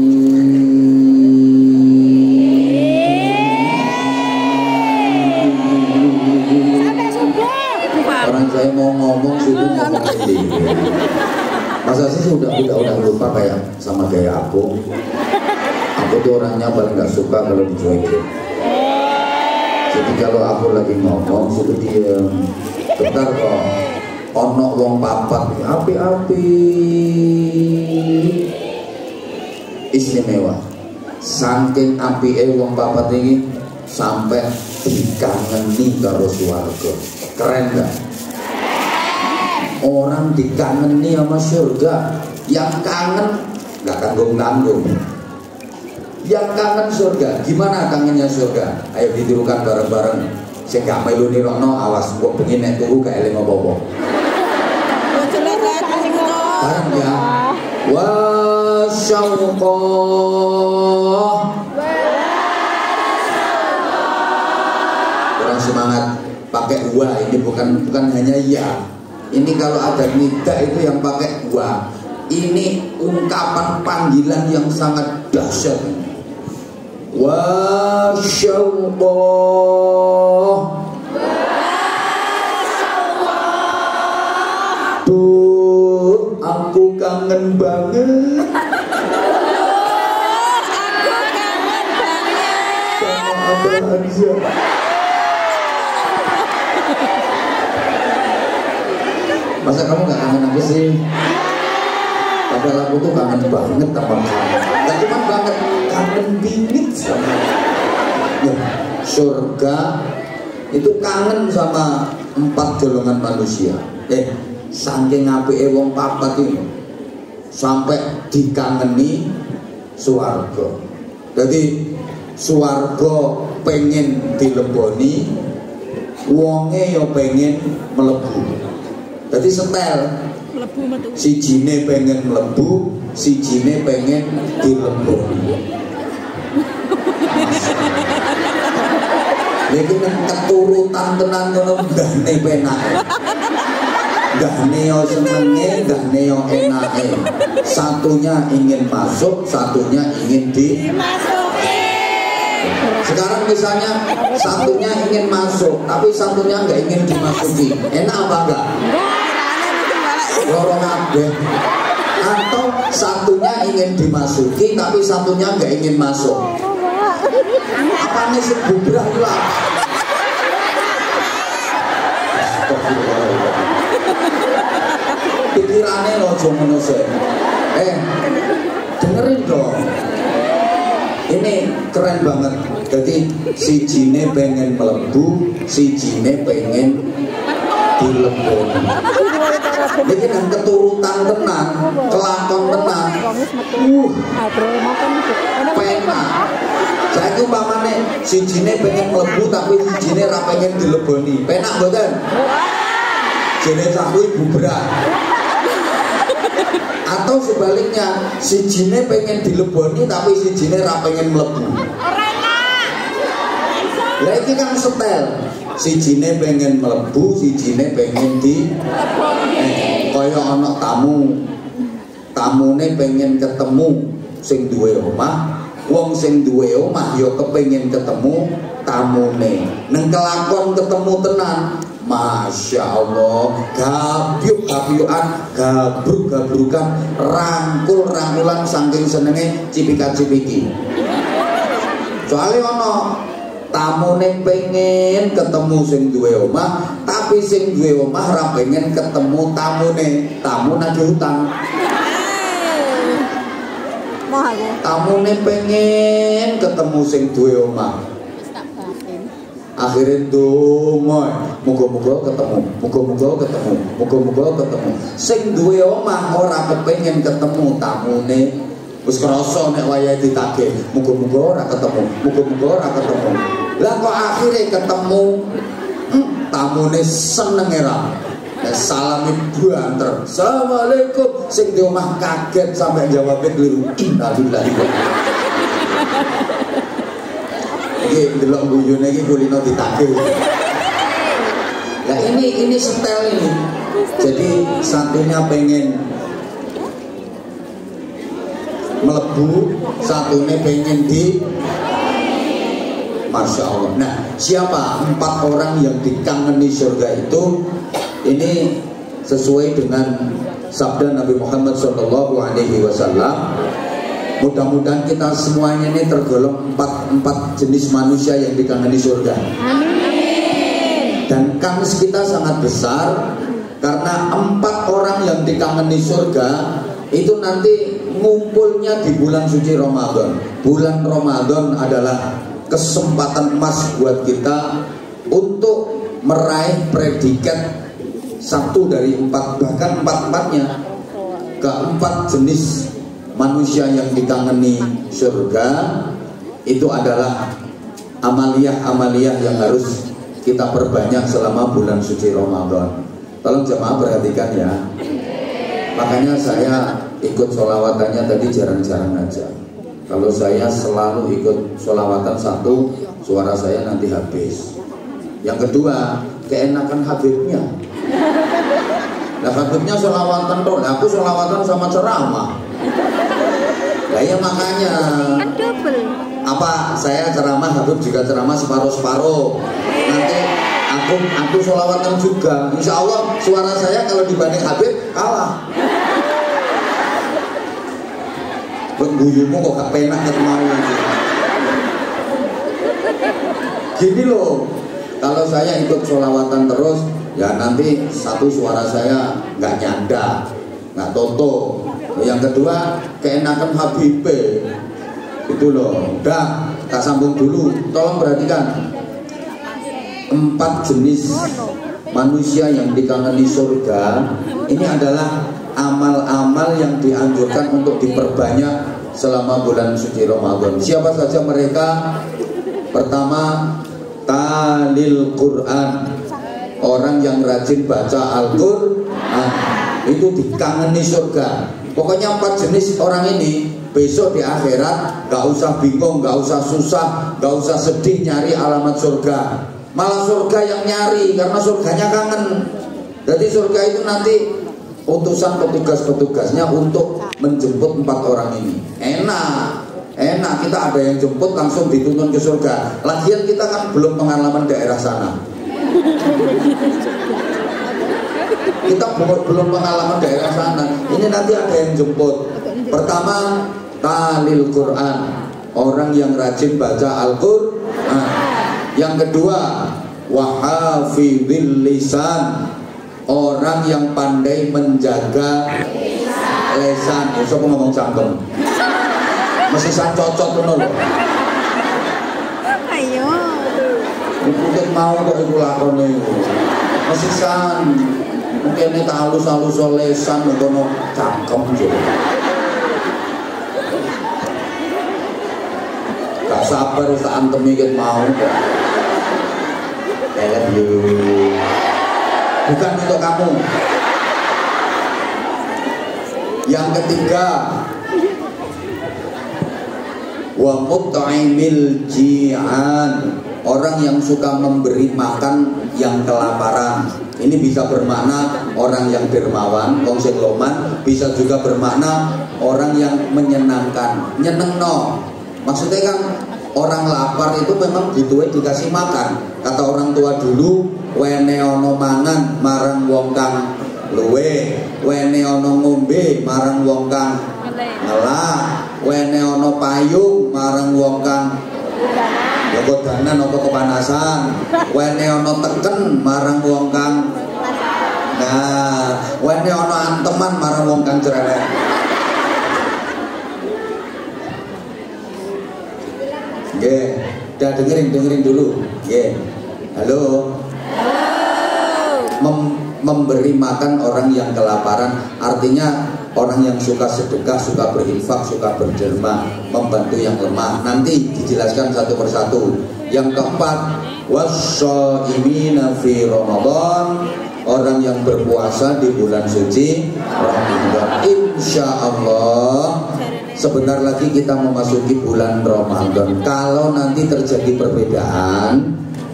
[SPEAKER 2] orang saya mau ngomong sudah ngomong sendiri. Masa sih sudah udah udah lupa kayak sama kayak aku. Aku tuh orangnya paling nggak suka kalau dicuekin. Jadi kalau aku lagi ngomong sudah diam. Bentar kok. Ono wong papat api-api istimewa. Saking apike wong papat ini sampai dikangeni karo swarga. Keren gak? Orang dikangeni sama surga. Yang kangen gak tanggung-tanggung. Yang kangen surga. Gimana kangennya surga? Ayo ditirukan bareng-bareng. Sing gak melu nirokno awas kok pengen nek turu gak eling apa-apa. Bareng ya. Wasyauqa. Kurang semangat. Pakai wa, ini bukan bukan hanya ya. Ini kalau ada nida itu yang pakai wa. Ini ungkapan panggilan yang sangat dahsyat. Wa syauqa. Tuh, aku kangen banget.
[SPEAKER 3] Aku kangen banget.
[SPEAKER 4] Sama Abah Anza.
[SPEAKER 2] Masa kamu gak kangen aku sih? Padahal aku tuh kangen banget sama kamu. Gak cuma banget, kangen bingit sama ya, surga itu kangen sama empat golongan manusia. Eh, saking apike wong papat ini sampai dikangeni swarga. Jadi swarga pengen dileboni, wonge yo pengen melebu. Jadi setel, si jine pengen melebu, si jine pengen dileboni. Lagi keturutan tenan ngono ndane penak. Ndane yo senenge, ndane yo enake. Satunya ingin masuk, satunya ingin dimasuki. Sekarang misalnya satunya ingin masuk, tapi satunya nggak ingin dimasuki. Enak apa enggak? Lorong kabeh. Atau satunya ingin dimasuki tapi satunya nggak ingin masuk. Apa nih sebubrah lah? Pikirannya loh jomono sih. Eh, dengerin dong. Ini keren banget. Jadi si jine pengen melebu, si jine pengen dileboni. Ini kan keturutan tenang, kelakon tenang. Uh, penak. Saya itu umpamane si jine pengen melebu tapi si jine ra pengen dileboni. Penak mboten? Jine cahku bubrah. Atau sebaliknya si jine pengen dileboni tapi si jine ra pengen melebu. Lah iki kan setel. Si jine pengen melebu, si jine pengen di eh, kaya ana tamu. Tamune pengen ketemu sing duwe omah, wong sing duwe omah ya kepengin ketemu tamune. Neng kelakon ketemu tenan. Masya Allah, gabyuk gabyukan, gabruk gabrukan, rangkul rangkulan saking senenge cipikat cipiki. Soalnya ono tamune pengen ketemu sing duwe omah, tapi sing duwe omah ra pengen ketemu tamune. Tamu nagih hutang. Tamune pengen ketemu sing duwe omah. Akhirnya dongo, muga-muga ketemu, muga-muga ketemu, muga-muga ketemu. Sing duwe omah ora kepengen ketemu tamune, Wis krasa nek wayahe ditagih, muga-muga ora ketemu, muga-muga ora ketemu. Lah kok akhirnya ketemu, hmm, tamune seneng era. Salamin banter. Assalamualaikum. Sing di omah kaget sampai jawabnya keliru. Innalillahi. Iki delok guyune iki kulino ditagih. Nah ini ini setel ini. Jadi satunya pengen melebu, satunya pengen di Masya Allah. Nah siapa empat orang yang dikangeni surga itu? Ini sesuai dengan sabda Nabi Muhammad shallallahu alaihi wasallam. Mudah-mudahan kita semuanya ini tergolong empat, empat jenis manusia yang dikangeni surga. Amin. Dan kans kita sangat besar karena empat orang yang dikangeni surga itu nanti ngumpulnya di bulan suci Ramadan. Bulan Ramadan adalah kesempatan emas buat kita untuk meraih predikat satu dari empat, bahkan empat-empatnya, keempat jenis manusia yang dikangeni surga itu adalah amaliyah-amaliyah yang harus kita perbanyak selama bulan suci Ramadan. Tolong jemaah perhatikan ya. Makanya saya ikut sholawatannya tadi jarang-jarang aja. Kalau saya selalu ikut sholawatan satu, suara saya nanti habis. Yang kedua, keenakan Habibnya. Nah Habibnya sholawatan tuh, nah, aku sholawatan sama ceramah. Nah ya makanya apa saya ceramah, Habib juga ceramah separuh-separuh. Nanti aku aku sholawatan juga. Insya Allah suara saya kalau dibanding Habib kalah. Pengguyumu kok gak penak mau lagi. Gini loh, kalau saya ikut sholawatan terus, ya nanti satu suara saya nggak nyanda, nggak toto. Yang kedua keenakan Habib itu loh. Udah, tak sambung dulu. Tolong perhatikan empat jenis manusia yang dikangeni surga. Ini adalah amal-amal yang dianjurkan untuk diperbanyak selama bulan suci Ramadan. Siapa saja mereka? Pertama, talil Quran. Orang yang rajin baca Al-Quran itu dikangeni surga. Pokoknya empat jenis orang ini besok di akhirat gak usah bingung, gak usah susah, gak usah sedih nyari alamat surga. Malah surga yang nyari karena surganya kangen. Jadi surga itu nanti utusan petugas-petugasnya untuk menjemput empat orang ini. Enak, enak kita ada yang jemput langsung dituntun ke surga. Lagian kita kan belum pengalaman daerah sana. Kita belum pengalaman daerah sana. Ini nanti ada yang jemput. Pertama, talil Quran. Orang yang rajin baca Al-Quran. Yang kedua, wahafidhil lisan. Orang yang pandai menjaga lesan. Bisa aku ngomong cangkem. Mesti san cocok bener loh.
[SPEAKER 3] Ayo.
[SPEAKER 2] Mungkin mau kok iku lakone. Mesti san. Mungkin ini tak halus-halus lesan ngono cangkem juga. Gak sabar wis tak antemi ket mau kok. I love you. Bukan untuk kamu. Yang ketiga, wa mut'imil ji'an. Orang yang suka memberi makan yang kelaparan. Ini bisa bermakna orang yang dermawan, wong sing loman, bisa juga bermakna orang yang menyenangkan, nyenengno. Maksudnya kan orang lapar itu memang butuhnya dikasih makan. Kata orang tua dulu, wene ono mangan marang wong kang luwe, wene ono ngombe marang wong kang ngelah, wene ono payung marang wong kang ya kodanan apa kepanasan, wene ono teken marang wong kang nah, wene ono anteman marang wong kang cerewet. Nggih, dah dengerin dengerin dulu. Nggih. Halo. Mem memberi makan orang yang kelaparan artinya orang yang suka sedekah, suka berinfak, suka berderma, membantu yang lemah. Nanti dijelaskan satu persatu. Yang keempat, wash-shaimina fi Ramadan, orang yang berpuasa di bulan suci Ramadan. Insya Allah sebentar lagi kita memasuki bulan Ramadan. Kalau nanti terjadi perbedaan,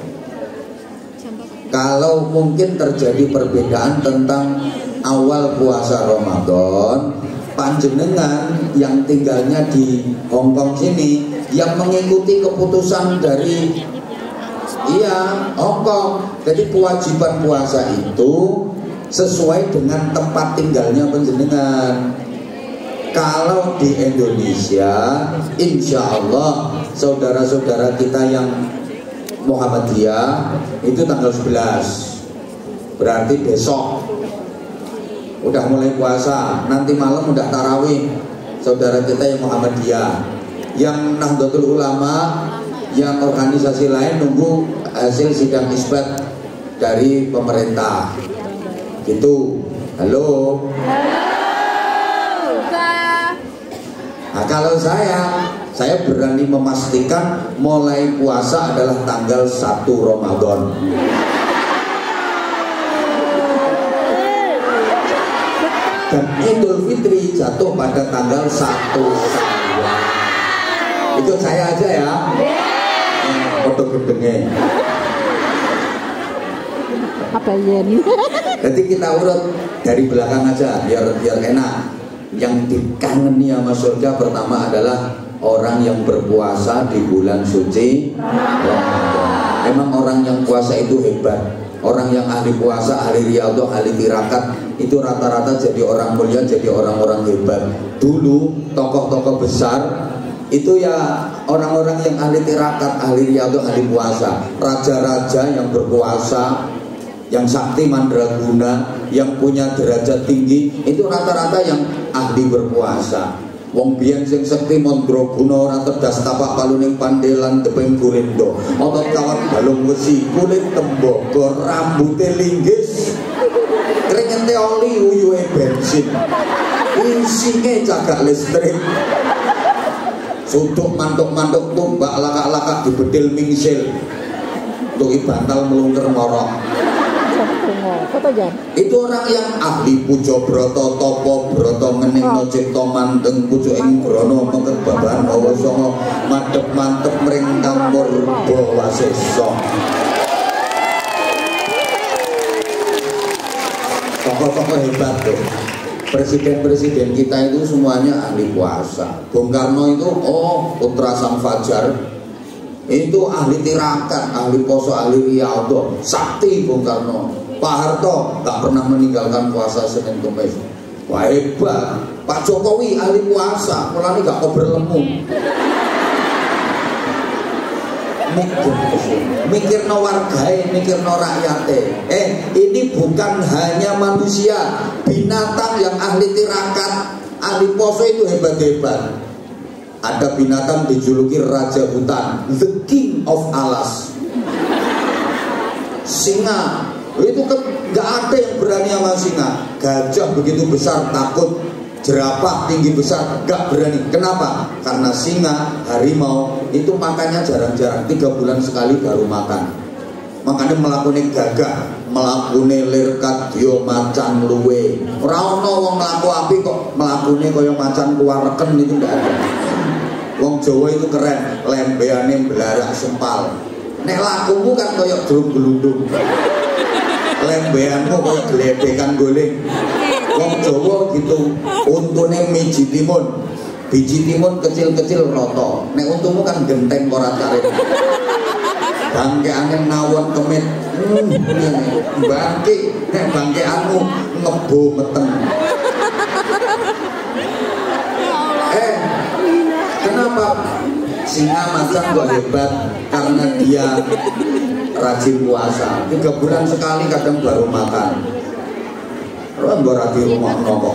[SPEAKER 2] kalau mungkin terjadi perbedaan tentang awal puasa Ramadan, panjenengan yang tinggalnya di Hongkong sini yang mengikuti keputusan dari iya Hongkong. Jadi kewajiban puasa itu sesuai dengan tempat tinggalnya panjenengan. Kalau di Indonesia, insya Allah saudara-saudara kita yang Muhammadiyah itu tanggal sebelas, berarti besok udah mulai puasa, nanti malam udah tarawih. Saudara kita yang Muhammadiyah, yang Nahdlatul Ulama, yang organisasi lain nunggu hasil sidang isbat dari pemerintah gitu. Halo. Nah, kalau saya saya berani memastikan mulai puasa adalah tanggal satu Ramadan. Dan Idul Fitri jatuh pada tanggal satu Syawal. Ikut saya aja ya. Foto gedengnya.
[SPEAKER 3] Apa ini?
[SPEAKER 2] Jadi kita urut dari belakang aja biar biar enak. Yang dikangeni sama surga pertama adalah orang yang berpuasa di bulan suci Ramadan. Emang orang yang puasa itu hebat. Orang yang ahli puasa, ahli riyadhah, ahli tirakat itu rata-rata jadi orang mulia, jadi orang-orang hebat. Dulu tokoh-tokoh besar itu ya orang-orang yang ahli tirakat, ahli riyadhah, ahli puasa. Raja-raja yang berpuasa, yang sakti mandraguna, yang punya derajat tinggi, itu rata-rata yang ahli berpuasa. Wong biyen sing sekti mandraguna ora tedas tapak paluning pandelan tepeng gurendo, otot kawat balung wesi, kulit tembaga, rambute linggis, kringete oli, uyuhe bensin, isine cagak listrik, suduk mantuk-mantuk tumbak lakak-lakak dibedil mingsil, tuki bantal melungker ngorok. Itu orang yang ahli puja broto topo broto ngeningno cipta manteng pucuk ing brono mengket babahan hawa sanga madhep mantep mringkang murba wasesa. Tokoh-tokoh hebat tuh. Presiden-presiden kita itu semuanya ahli puasa. Bung Karno itu oh putra sang fajar, itu ahli tirakat, ahli poso, ahli riyadhah, sakti Bung Karno. Pak Harto tak pernah meninggalkan puasa Senin Kamis. Wah hebat. Pak Jokowi ahli puasa, mulane gak kok berlemu. Mikir, mikir no wargae, mikir no rakyate. Eh, ini bukan hanya manusia, binatang yang ahli tirakat, ahli poso itu hebat-hebat. Ada binatang dijuluki raja hutan, the king of alas. Singa itu kan nggak ada yang berani sama singa. Gajah begitu besar takut, jerapah tinggi besar nggak berani. Kenapa? Karena singa, harimau itu makannya jarang-jarang, tiga bulan sekali baru makan. Makanya melakukan gagah, melakukan lirkat yo macan luwe. Ora ono wong mlaku api kok mlakune kaya macan kuwareken itu nggak ada. Wong Jawa itu keren, lembeane belarak sempal. Nek lakumu kan kaya drum gelundung. Lembeanmu kaya gledekan guling. Wong Jawa gitu, untune miji timun. Biji timun kecil-kecil roto. Nek untumu kan genteng korat karet. Bangkeane nawon kemit. Hmm, bangke, nek bangkeanmu ngebo meteng. Eh, kenapa singa macan kok hebat? Karena dia rajin puasa. Tiga bulan sekali kadang baru makan. Orang berarti rumah nongok.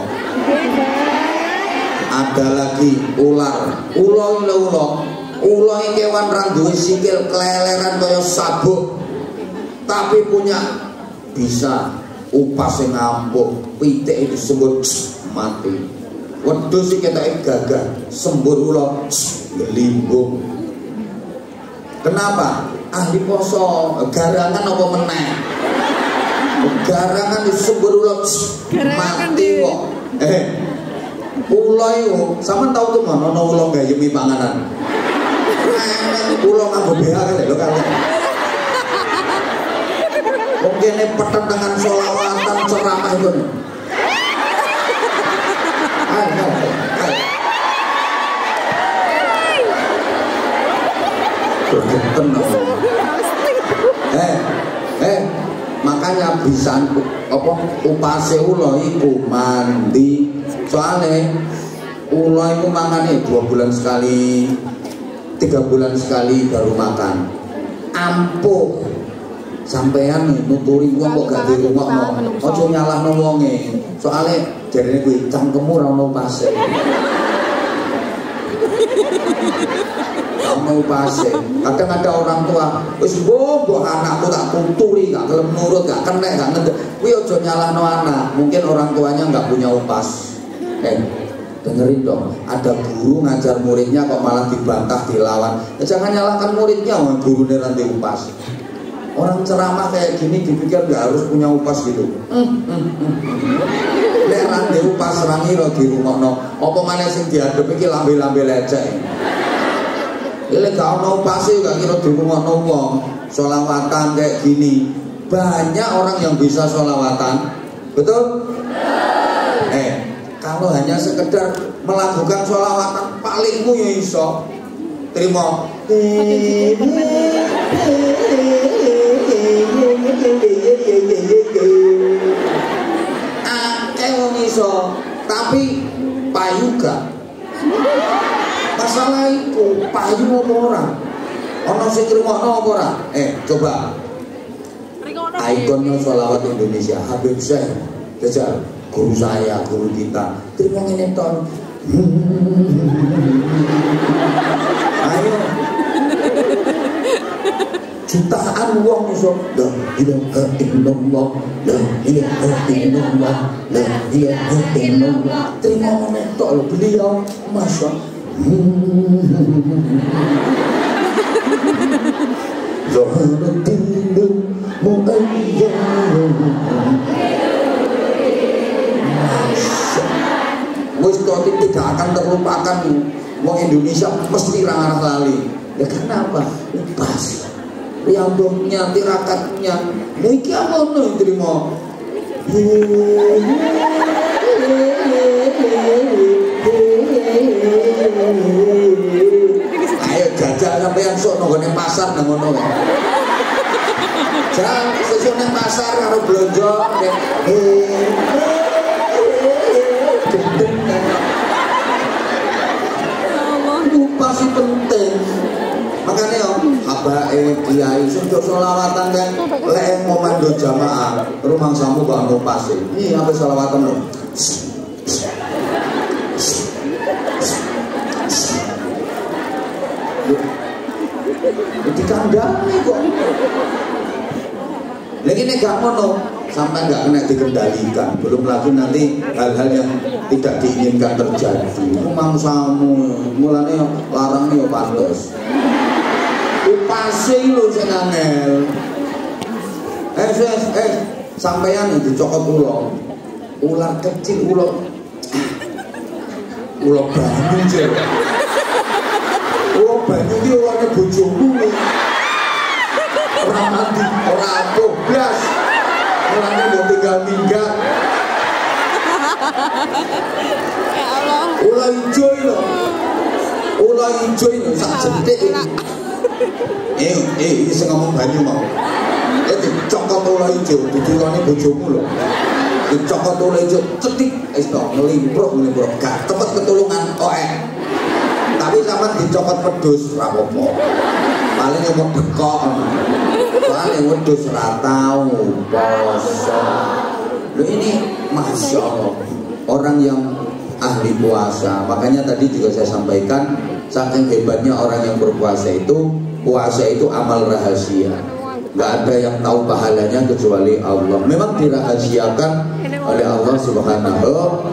[SPEAKER 2] Ada lagi ular. Ulo ulo ulo. Ulo ini kewan randu sikil keleleran kaya sabuk. Tapi punya bisa upas yang ngampuk. Pitik itu sebut mati. wedhus iki ketoke gagah, sembur ula ngelimbung. Kenapa? Ahli poso, garangan apa meneh? Garangan disembur ula mati kok. Eh, ula iku sampean tau tuh ana ula gayemi panganan. Ula nganggo B H kan lho kali. Mungkin ini pertentangan sholawatan ceramah itu. Ayo, ayo. Bergeten Eh, eh, makanya bisa apa upase ula iku mandi. Soalnya ula iku mangane dua bulan sekali, tiga bulan sekali baru makan. Ampuh. Sampean nuturi wong kok gak dirungokno. Aja nyalahno wonge. Soale jarene kuwi cangkemmu ora ono pase. Ono pase. Kadang ada orang tua, wis mbok anakku tak tuturi, gak gelem nurut, gak kenek, gak ngendek. Kuwi aja nyalahno anak. Mungkin orang tuanya gak punya upas. Eh, dengerin dong, ada guru ngajar muridnya kok malah dibantah, dilawan. Ya, jangan nyalahkan muridnya, gurunya nanti upas. Orang ceramah kayak gini dipikir gak harus punya upas gitu. Hmm, hmm, hmm. Lek rande upas rangi lo di rumah no. Apa mana sing diadep iki lambe-lambe leceh. Lek gak ono upas gak kira di rumah no wong. Sholawatan kayak gini. Banyak orang yang bisa sholawatan. Betul? Eh, kalau hanya sekedar melakukan sholawatan palingmu ya iso. Terima. Akeh wong iso, tapi payu gak. Masalah iku payu apa ora? Ana sing ngrungokno apa ora? Eh, coba. Ikon sholawat Indonesia Habib Syekh Jajal, guru saya, guru kita. Terima ngene ton. Ayo. Jutaan wong iso la ilaha illallah, la ilaha illallah, la ilaha illallah. Terima menetok beliau masya Zaharatillu mu'ayyaru. Wis to tidak akan terlupakan wong Indonesia mesti rangarah lali. Ya kenapa? Pas riambungnya, tirakatnya. Nah iki ngono trimo. Ayo jajal sampeyan sok nang ngene pasar nang ngono. Jangan sesuk nang pasar karo blonjo. Pasti penting. Makanya yo habae kiai sing sholawatan kan lek komando jamaah rumangsamu gak ono pas. Iki apa sholawatan lho. Dikandani kok. Lagi nek gak ngono sampai nggak kena dikendalikan, belum lagi nanti hal-hal yang tidak diinginkan terjadi. Rumangsamu mulane larangnya yo pantes. Upase lho sing angel. Eh eh eh sampeyan dicokot ulo. Ular kecil ulo. Ulo banyu jek. Ulo banyu iki ularne bojomu. Ora mandi, ora adoh blas. Mulane udah tinggal minggat. Ya Allah. Ulo ijo lho. Ulo ijo lho sak jentik iki. Eh, eh, ini sing ngomong banyu mau. Eh, dicokot ulo ijo, dicurane bojomu lho. Dicokot ulo ijo, cetik, wis to, ngelimpruk, ngelimpruk, gak cepet ketulungan, oek. Tapi sampean dicokot wedhus ora apa-apa. Paling ngomong bekok. Paling wedhus ora tau poso. Lho ini Masya Allah, orang yang ahli puasa. Makanya tadi juga saya sampaikan, saking hebatnya orang yang berpuasa itu, puasa itu amal rahasia. Gak ada yang tahu pahalanya kecuali Allah. Memang dirahasiakan oleh Allah Subhanahu.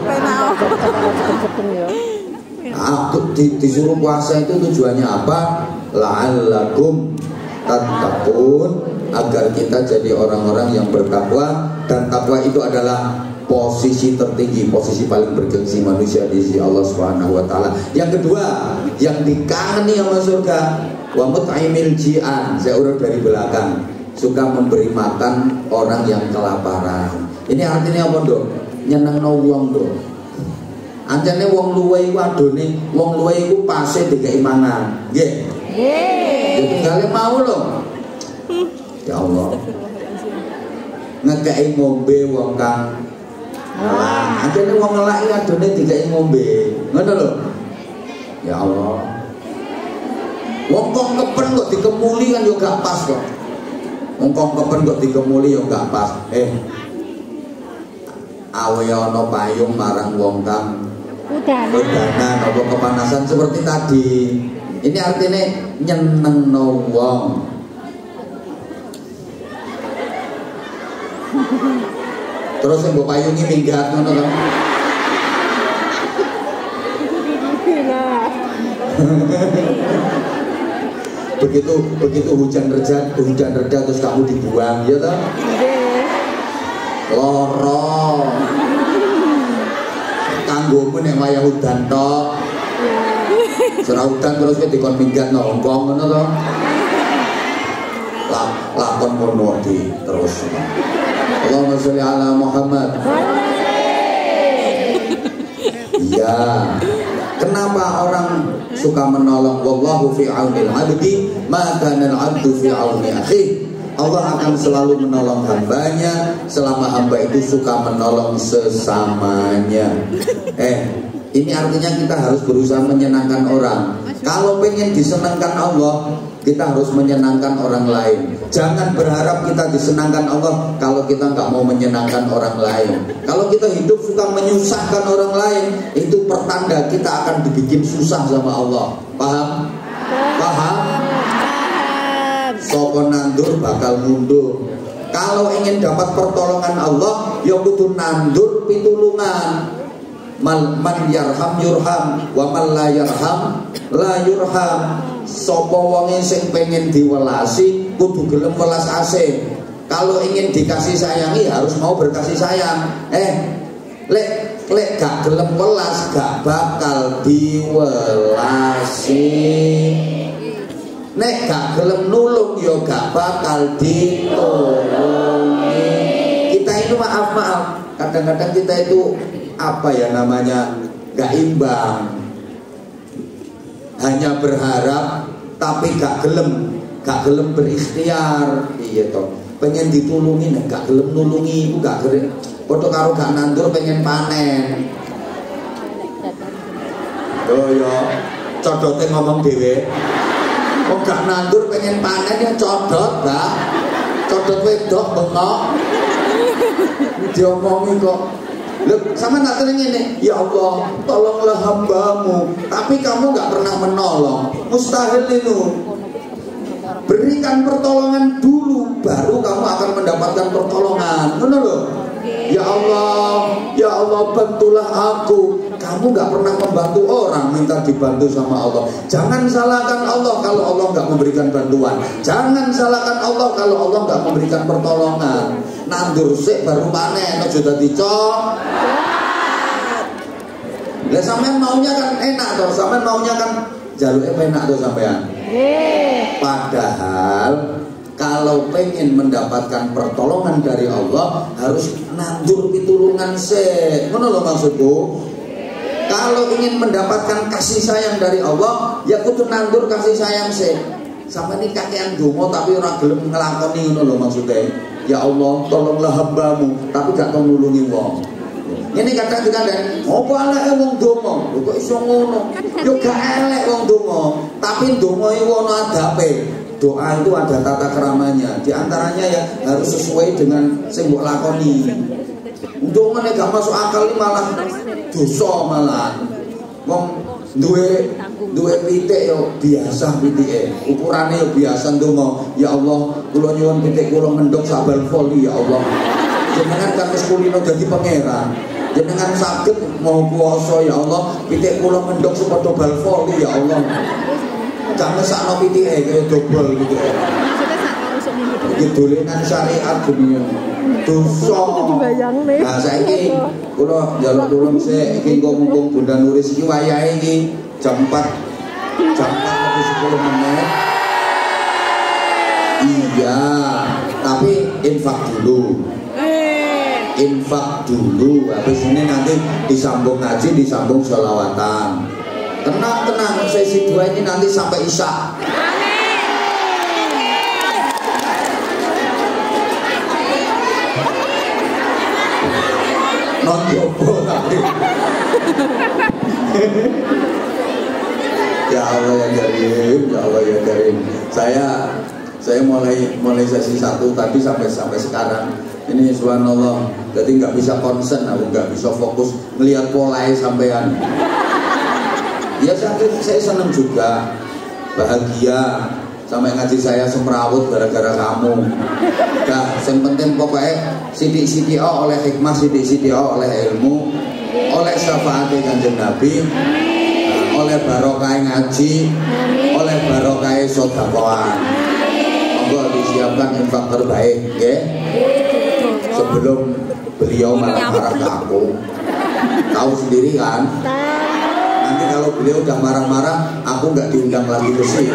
[SPEAKER 2] Aku di, disuruh puasa itu tujuannya apa? La'allakum tattaqun, agar kita jadi orang-orang yang bertakwa. Dan takwa itu adalah posisi tertinggi, posisi paling bergengsi manusia di sisi Allah Subhanahu wa taala. Yang kedua, yang dikangeni sama surga, wa mut'imil ji'an, saya urut dari belakang, suka memberi makan orang yang kelaparan. Ini artinya apa, Dok? Nyenengno wong, Dok. Ancene wong luwe iku adone, wong luwe iku pase dikeki mangan. Nggih. Nggih. Jadi kalian mau lho. Ya Allah. Ngekeki ngombe wong kang ngelak. Ancene wong ngelak iki adone dikeki ngombe. Ngono lho. Ya Allah. Wong kok kepen kok dikemuli kan yo gak pas kok. Wong kok kepen kok dikemuli yo gak pas. Eh. Awe ana payung marang wong kang udanan apa kepanasan seperti tadi. Ini artinya nyenengno wong. Terus yang mbok payungi minggat ngono kan. begitu begitu hujan reda, hujan reda terus kamu dibuang, ya toh? Loro. Kanggomu nek wayah udan tok. Serah udan terus kowe dikon minggat nang Hongkong ngono to. Lah lakon ngono di terus. Allahumma sholli ala Muhammad. Iya. Kenapa orang suka menolong? Wallahu fi aunil abdi, ma kana al-abdu fi auni akhi. Allah akan selalu menolong hambanya selama hamba itu suka menolong sesamanya. Eh, ini artinya kita harus berusaha menyenangkan orang. Kalau pengen disenangkan Allah, kita harus menyenangkan orang lain. Jangan berharap kita disenangkan Allah kalau kita nggak mau menyenangkan orang lain. Kalau kita hidup suka menyusahkan orang lain, itu pertanda kita akan dibikin susah sama Allah. Paham? Paham? Soko nandur bakal mundur. Kalau ingin dapat pertolongan Allah, ya kudu nandur pitulungan. Man, man yarham yurham, wa man la yarham la yurham. Sapa wonge sing pengen diwelasi kudu gelem welas asih. Kalau ingin dikasih sayangi harus mau berkasih sayang. Eh, lek lek gak gelem welas gak bakal diwelasi. Nek gak gelem nulung yo gak bakal ditulungi. Kita itu maaf maaf, kadang-kadang kita itu apa ya namanya gak imbang. Hanya berharap tapi gak gelem, gak gelem berikhtiar. Iya toh. Pengen ditulungi nek gak gelem nulungi iku gak gelem. Padha karo gak nandur pengen panen. Oh yo, codote ngomong dhewe. Kok gak nandur pengen panen ya codot, Mbak. Codot wedok bengok. Diomongi kok. Loh, sama nak tering ini, ya Allah, tolonglah hambamu. Tapi kamu gak pernah menolong. Mustahil itu. Berikan pertolongan dulu, baru kamu akan mendapatkan pertolongan. Benar loh? Ya Allah, ya Allah bantulah aku. Kamu gak pernah membantu orang, minta dibantu sama Allah. Jangan salahkan Allah kalau Allah gak memberikan bantuan. Jangan salahkan Allah kalau Allah gak memberikan pertolongan. Nandur sik baru panen, aja dadi cok. Lah sampean maunya kan enak toh, sampean maunya kan jaluke enak toh sampean. Padahal kalau pengen mendapatkan pertolongan dari Allah harus nandur pitulungan sik. Ngono lho maksudku. Kalau ingin mendapatkan kasih sayang dari Allah, ya kudu nandur kasih sayang sih. Sama ini kakean donga tapi ora gelem nglakoni ngono lho maksudnya. Ya Allah, tolonglah hambamu, tapi gak tau nulungi wong. Ini kadang-kadang, opo eleke wong donga? Lho kok iso ngono? Yo gak elek wong donga, tapi donga iku ana adabe. Doa itu ada tata keramanya. Di antaranya ya harus sesuai dengan sing mbok lakoni. Donga nek gak masuk akal ini malah dosa malah. Wong duwe duwe pitik yo biasa pitike. Ukurane yo biasa ndonga. Ya Allah, kula nyuwun pitik kula mendhok sabal voli ya Allah. jenengan kan wis kulino dadi pangeran. Jenengan saged mau kuwasa ya Allah, pitik kula mendok sepadha bal voli ya Allah. Jangan sakno pitike kaya dobol gitu. Iki dolenan syariat dunia. Dosa. Nah saiki kula njaluk tulung sik iki engko mumpung Bunda Nuris iki wayahe iki jam empat jam empat lebih sepuluh menit. Iya, tapi infak dulu. Infak dulu, habis ini nanti disambung ngaji, disambung sholawatan. Tenang, tenang, sesi dua ini nanti sampai isya. Non jopo tapi. Ya Allah ya Karim, ya Allah ya Karim. Saya saya mulai mulai sesi satu tadi sampai sampai sekarang ini subhanallah, jadi nggak bisa konsen, aku nggak bisa fokus melihat polanya sampean. Ya saya, saya seneng juga, bahagia sampai ngaji saya semrawut gara-gara kamu. Nah, yang penting pokoknya sidik-sidik oleh hikmah, sidik-sidik oleh ilmu, oleh syafaatnya Kanjeng Nabi, oleh barokah ngaji, oleh barokah sedekah. Monggo disiapkan infak terbaik, ya. Sebelum beliau marah-marah ke aku. Tahu sendiri kan? Nanti kalau beliau udah marah-marah, aku nggak diundang lagi ke sini.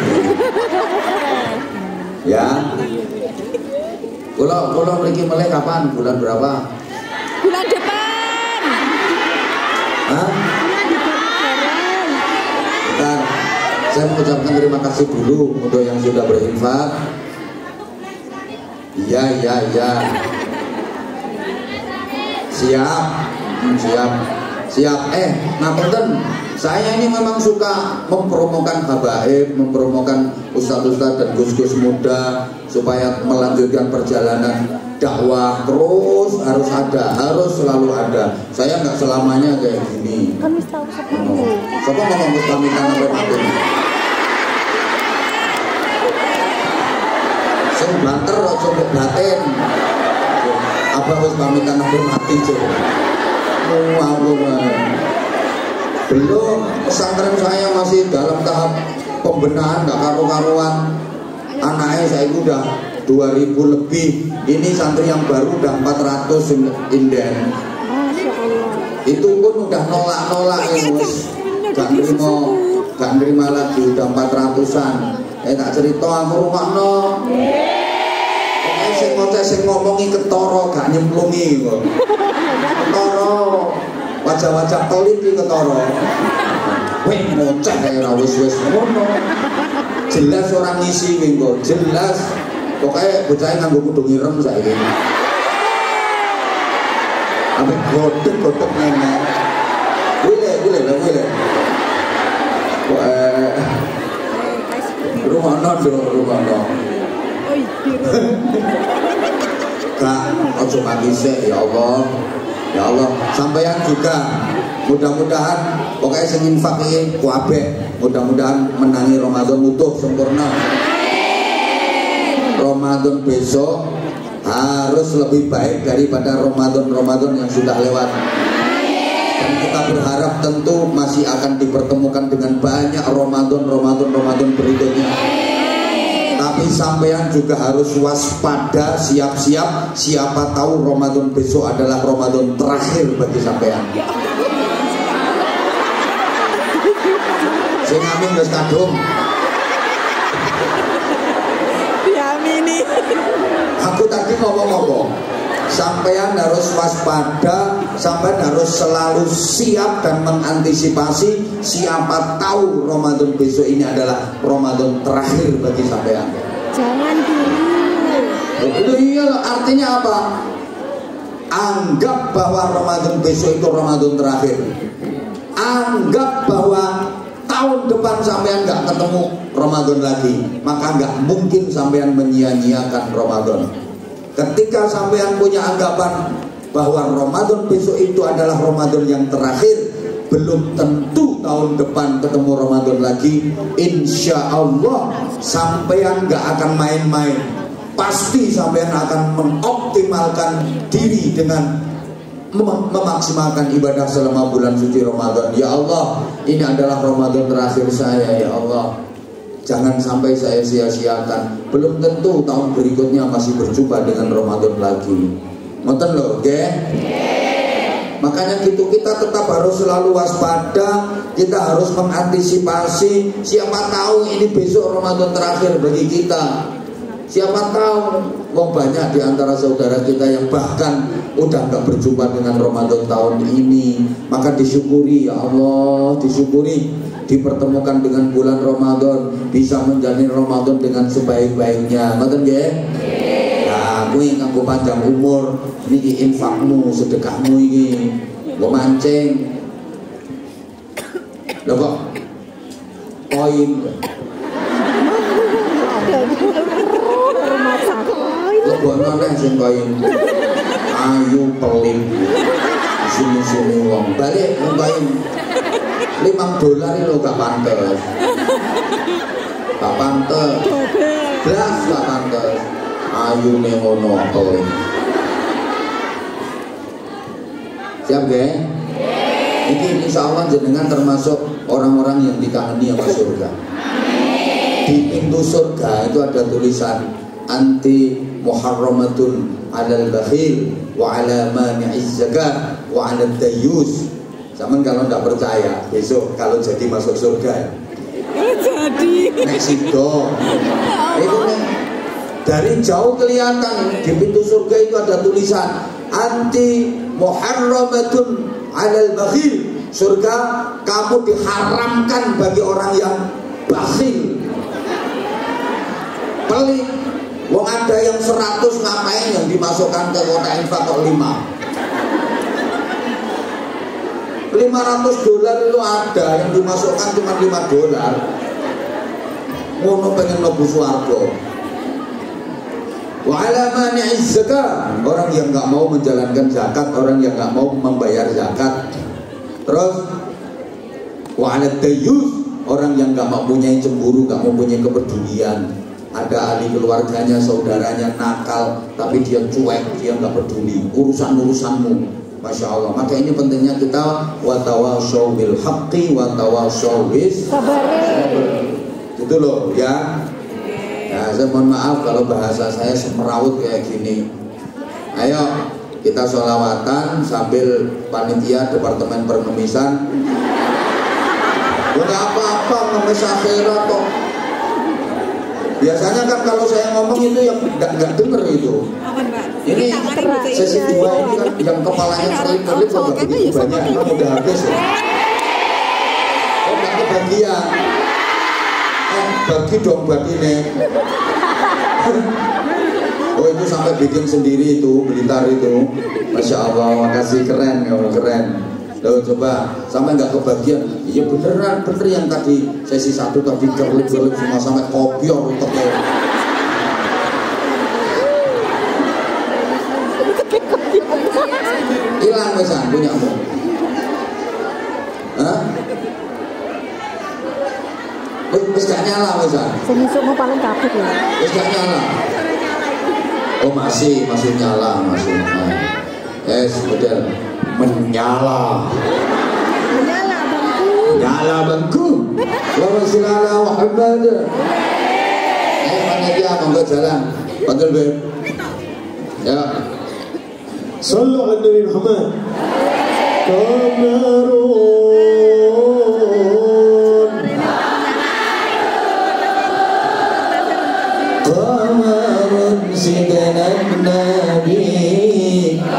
[SPEAKER 2] Ya. Kalau kalau pergi mulai kapan? Bulan berapa?
[SPEAKER 3] Bulan depan.
[SPEAKER 2] Hah?
[SPEAKER 3] Bulan depan.
[SPEAKER 2] Bentar. Saya mengucapkan terima kasih dulu untuk yang sudah berinfak. Iya, iya, iya. Siap, siap, siap. Eh, ngapunten, saya ini memang suka mempromokan habaib, mempromokan ustadz-ustadz dan gus-gus muda supaya melanjutkan perjalanan dakwah terus harus ada, harus selalu ada. Saya nggak selamanya kayak gini.
[SPEAKER 3] Kami tahu seperti
[SPEAKER 2] Siapa ngomong gus pamitan sampai mati? Sing banter kok coba batin. Apa wis pamitan sampai mati cek. Wow, belum, pesantren saya masih dalam tahap pembenahan, gak karu-karuan. Anaknya saya udah dua ribu lebih. Ini santri yang baru udah empat ratus inden. Itu pun udah nolak-nolak ya wis. Gak nerima, gak nerima lagi udah empat ratusan. Eh tak cerita aku rumahno. Oke, sing ngoceh sing ngomongi ketara gak nyemplungi kok. Ketara. Wajah-wajah pelit iki ketara. Wih ngoceh ora wis-wis ngono. Jelas orang ngisi minggu, jelas. Pokoknya bocah nganggo kudu ireng saiki. Apa godhog-godhog ngene. Wile, wile, wile. Wah. Rumono do, rumono. Oi, Kak, ojo mati sik ya Allah. Ya Allah, sampeyan juga mudah-mudahan pokoknya sing infak iki kuabeh, mudah-mudahan menangi Ramadan utuh sempurna. Ramadan besok harus lebih baik daripada Ramadan-Ramadan yang sudah lewat. Dan kita berharap tentu masih akan dipertemukan dengan banyak Ramadan-Ramadan Ramadan berikutnya. Tapi sampean juga harus waspada, siap-siap. Siapa tahu Ramadan besok adalah Ramadan terakhir bagi sampean. Sing amin wis kadung.
[SPEAKER 3] Diamini.
[SPEAKER 2] Aku tadi ngomong-ngomong, sampean harus waspada, sampean harus selalu siap dan mengantisipasi. Siapa tahu Ramadan besok ini adalah Ramadan terakhir bagi sampean.
[SPEAKER 3] Jangan dulu.
[SPEAKER 2] Itu iya, artinya apa? Anggap bahwa Ramadan besok itu Ramadan terakhir. Anggap bahwa tahun depan sampean nggak ketemu Ramadan lagi, maka nggak mungkin sampean menyia-nyiakan Ramadan. Ketika sampean punya anggapan bahwa Ramadan besok itu adalah Ramadan yang terakhir, belum tentu tahun depan ketemu Ramadan lagi. Insya Allah sampean nggak akan main-main. Pasti sampean akan mengop mengoptimalkan diri dengan mem memaksimalkan ibadah selama bulan suci Ramadan. Ya Allah, ini adalah Ramadan terakhir saya, ya Allah. Jangan sampai saya sia-siakan. Belum tentu tahun berikutnya masih berjumpa dengan Ramadan lagi. Ngoten lho, nggih? Makanya gitu, kita tetap harus selalu waspada. Kita harus mengantisipasi. Siapa tahu ini besok Ramadan terakhir bagi kita. Siapa tahu, wong banyak di antara saudara kita yang bahkan udah nggak berjumpa dengan Ramadan tahun ini. Maka disyukuri, ya Allah, disyukuri dipertemukan dengan bulan Ramadan, bisa menjalani Ramadan dengan sebaik-baiknya. Ngoten nggih? Ya, kuwi kanggo panjang umur, niki infakmu, sedekahmu iki. Mbok mancing. Lho kok koin. Lebono nek sing koin. Ayu pelim. Sini-sini wong. Balik koin. lima dolar itu gak pantes. Gak pantes. Belas gak pantes. Ayu nih ngono koin. Siap gak? Ini insya Allah jenengan termasuk orang-orang yang dikangeni sama surga. Di pintu surga itu ada tulisan anti muharramatun alal bakhil wa ala mani'iz zakat wa ala dayyus. Zaman kalau tidak percaya, besok kalau jadi masuk surga jadi nek sido itu nih, dari jauh kelihatan di pintu surga itu ada tulisan anti muharramatun alal bakhil. Surga kamu diharamkan bagi orang yang bakhil, pelit. Wong ada yang seratus ngapain yang dimasukkan ke kota infak kok lima lima ratus dolar itu ada yang dimasukkan cuma lima dolar. Ngono pengen mlebu swarga. Wa ala mani'iz zakat, orang yang nggak mau menjalankan zakat, orang yang nggak mau membayar zakat. Terus wa ala dayyus, orang yang nggak mempunyai cemburu, nggak mempunyai kepedulian. Ada ahli keluarganya, saudaranya nakal, tapi dia cuek, dia nggak peduli urusan-urusanmu. Masya Allah. Maka ini pentingnya kita watawasyaw bil haqqi watawasyaw bis sabar. Gitu loh ya. Ya, saya mohon maaf kalau bahasa saya semerawut kayak gini. Ayo kita sholawatan sambil panitia departemen pengemisan. Enggak apa-apa ngemis akhirat kok. Biasanya kan kalau saya ngomong itu yang nggak nggak denger itu. Ini sesi dua ini kan yang kepalanya kelip-kelip kok nggak begitu banyak, kan udah habis ya. Oh nggak kebagian. Eh bagi dong bagine. Oh itu sampai bikin sendiri itu Blitar itu. Masya Allah, makasih, keren kamu, keren. Loh coba sampai nggak kebagian. Iya beneran, bener yang tadi sesi satu tadi kerlip-kerlip semua sampai kopior uteknya. Hilang pesan punyamu. Hah? Wis gak nyala pesan.
[SPEAKER 3] Sing isuk mau paling kabut ya.
[SPEAKER 2] Wis gak nyala. Oh masih, masih nyala, masih. Nah. Yes, betul. Menyala.
[SPEAKER 3] Menyala bangku.
[SPEAKER 2] Nyala bangku. Allahumma sholli ala Muhammad. Eh mana dia monggo jalan. Panggil be. Ya.
[SPEAKER 4] Sallu ala Nabi Muhammad. Kamarun Kamarun sidana Nabi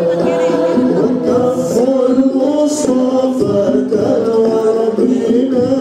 [SPEAKER 4] Mustafa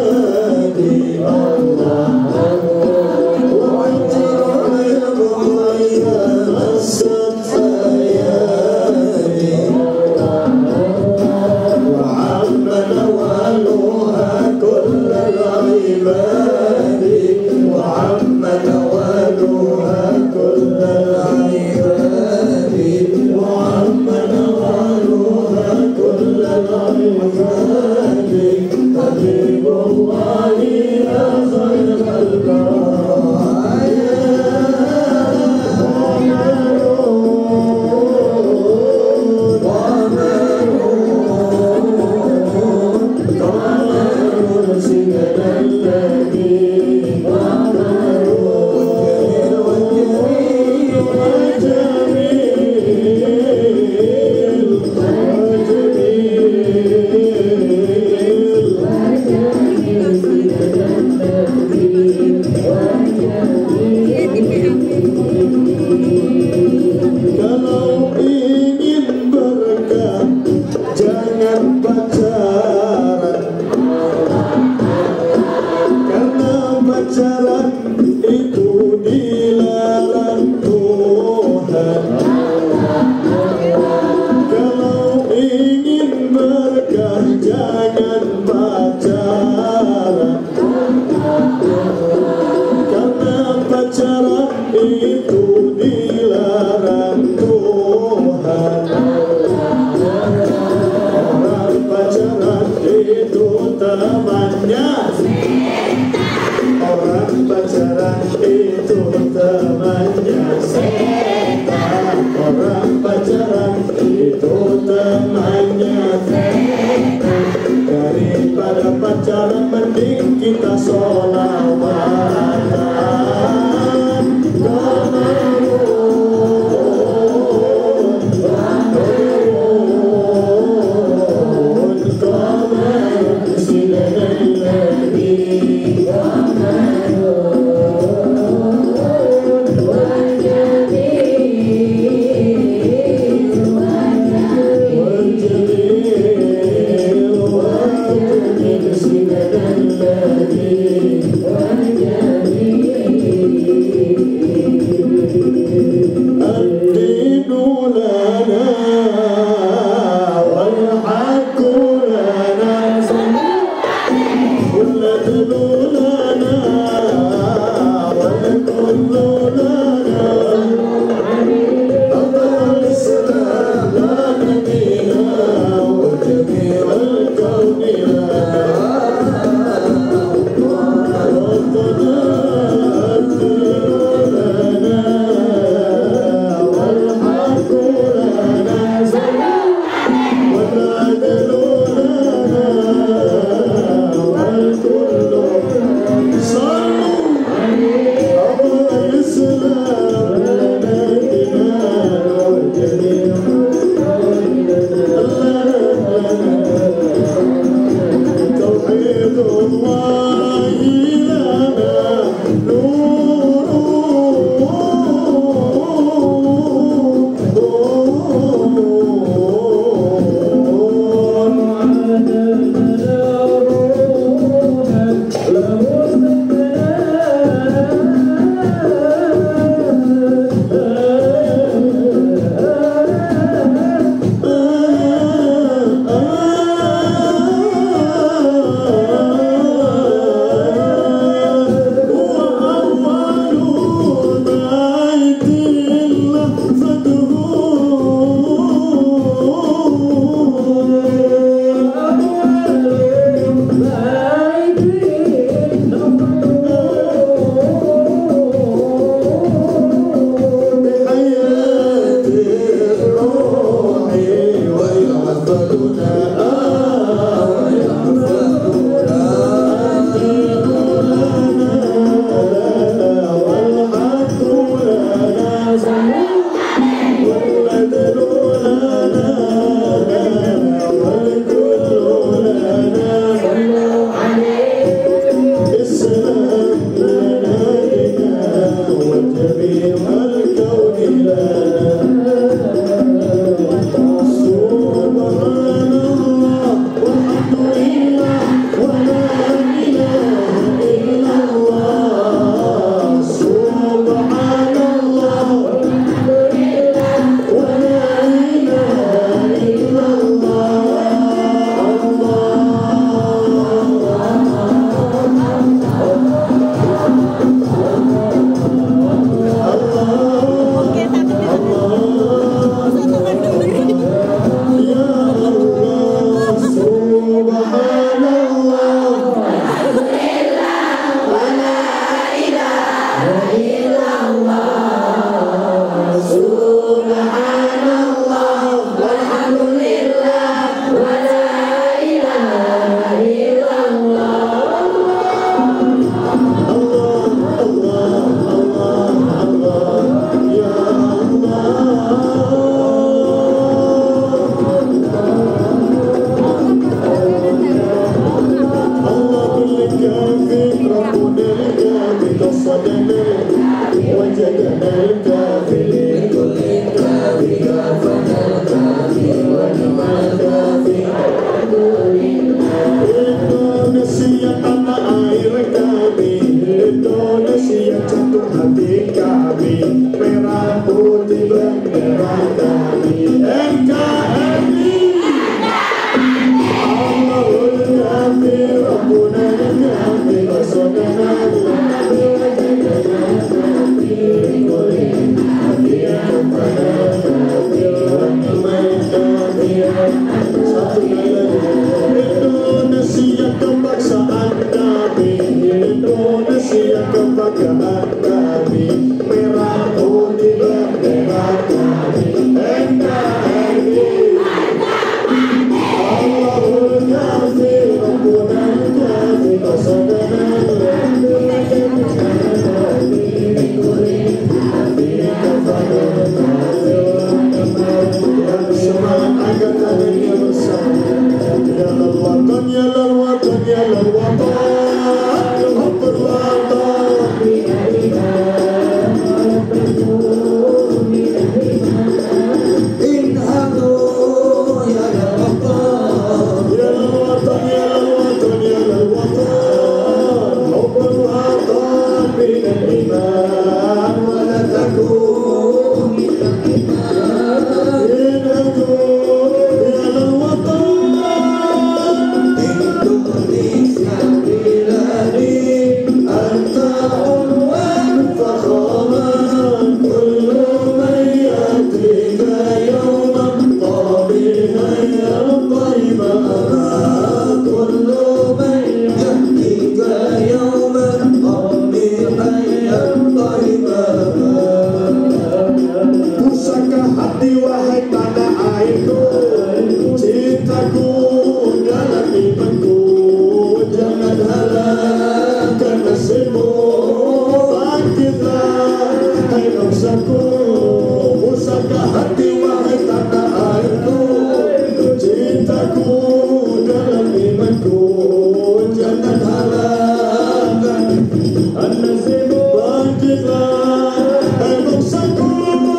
[SPEAKER 4] hati wahai tanah airku, cintaku dalam imanku, jangan halangkan nasibmu. Bangkitlah hai bangsaku, pusaka hati wahai tanah airku, cintaku dalam imanku, jangan halangkan nasibmu. Bangkitlah hai bangsaku,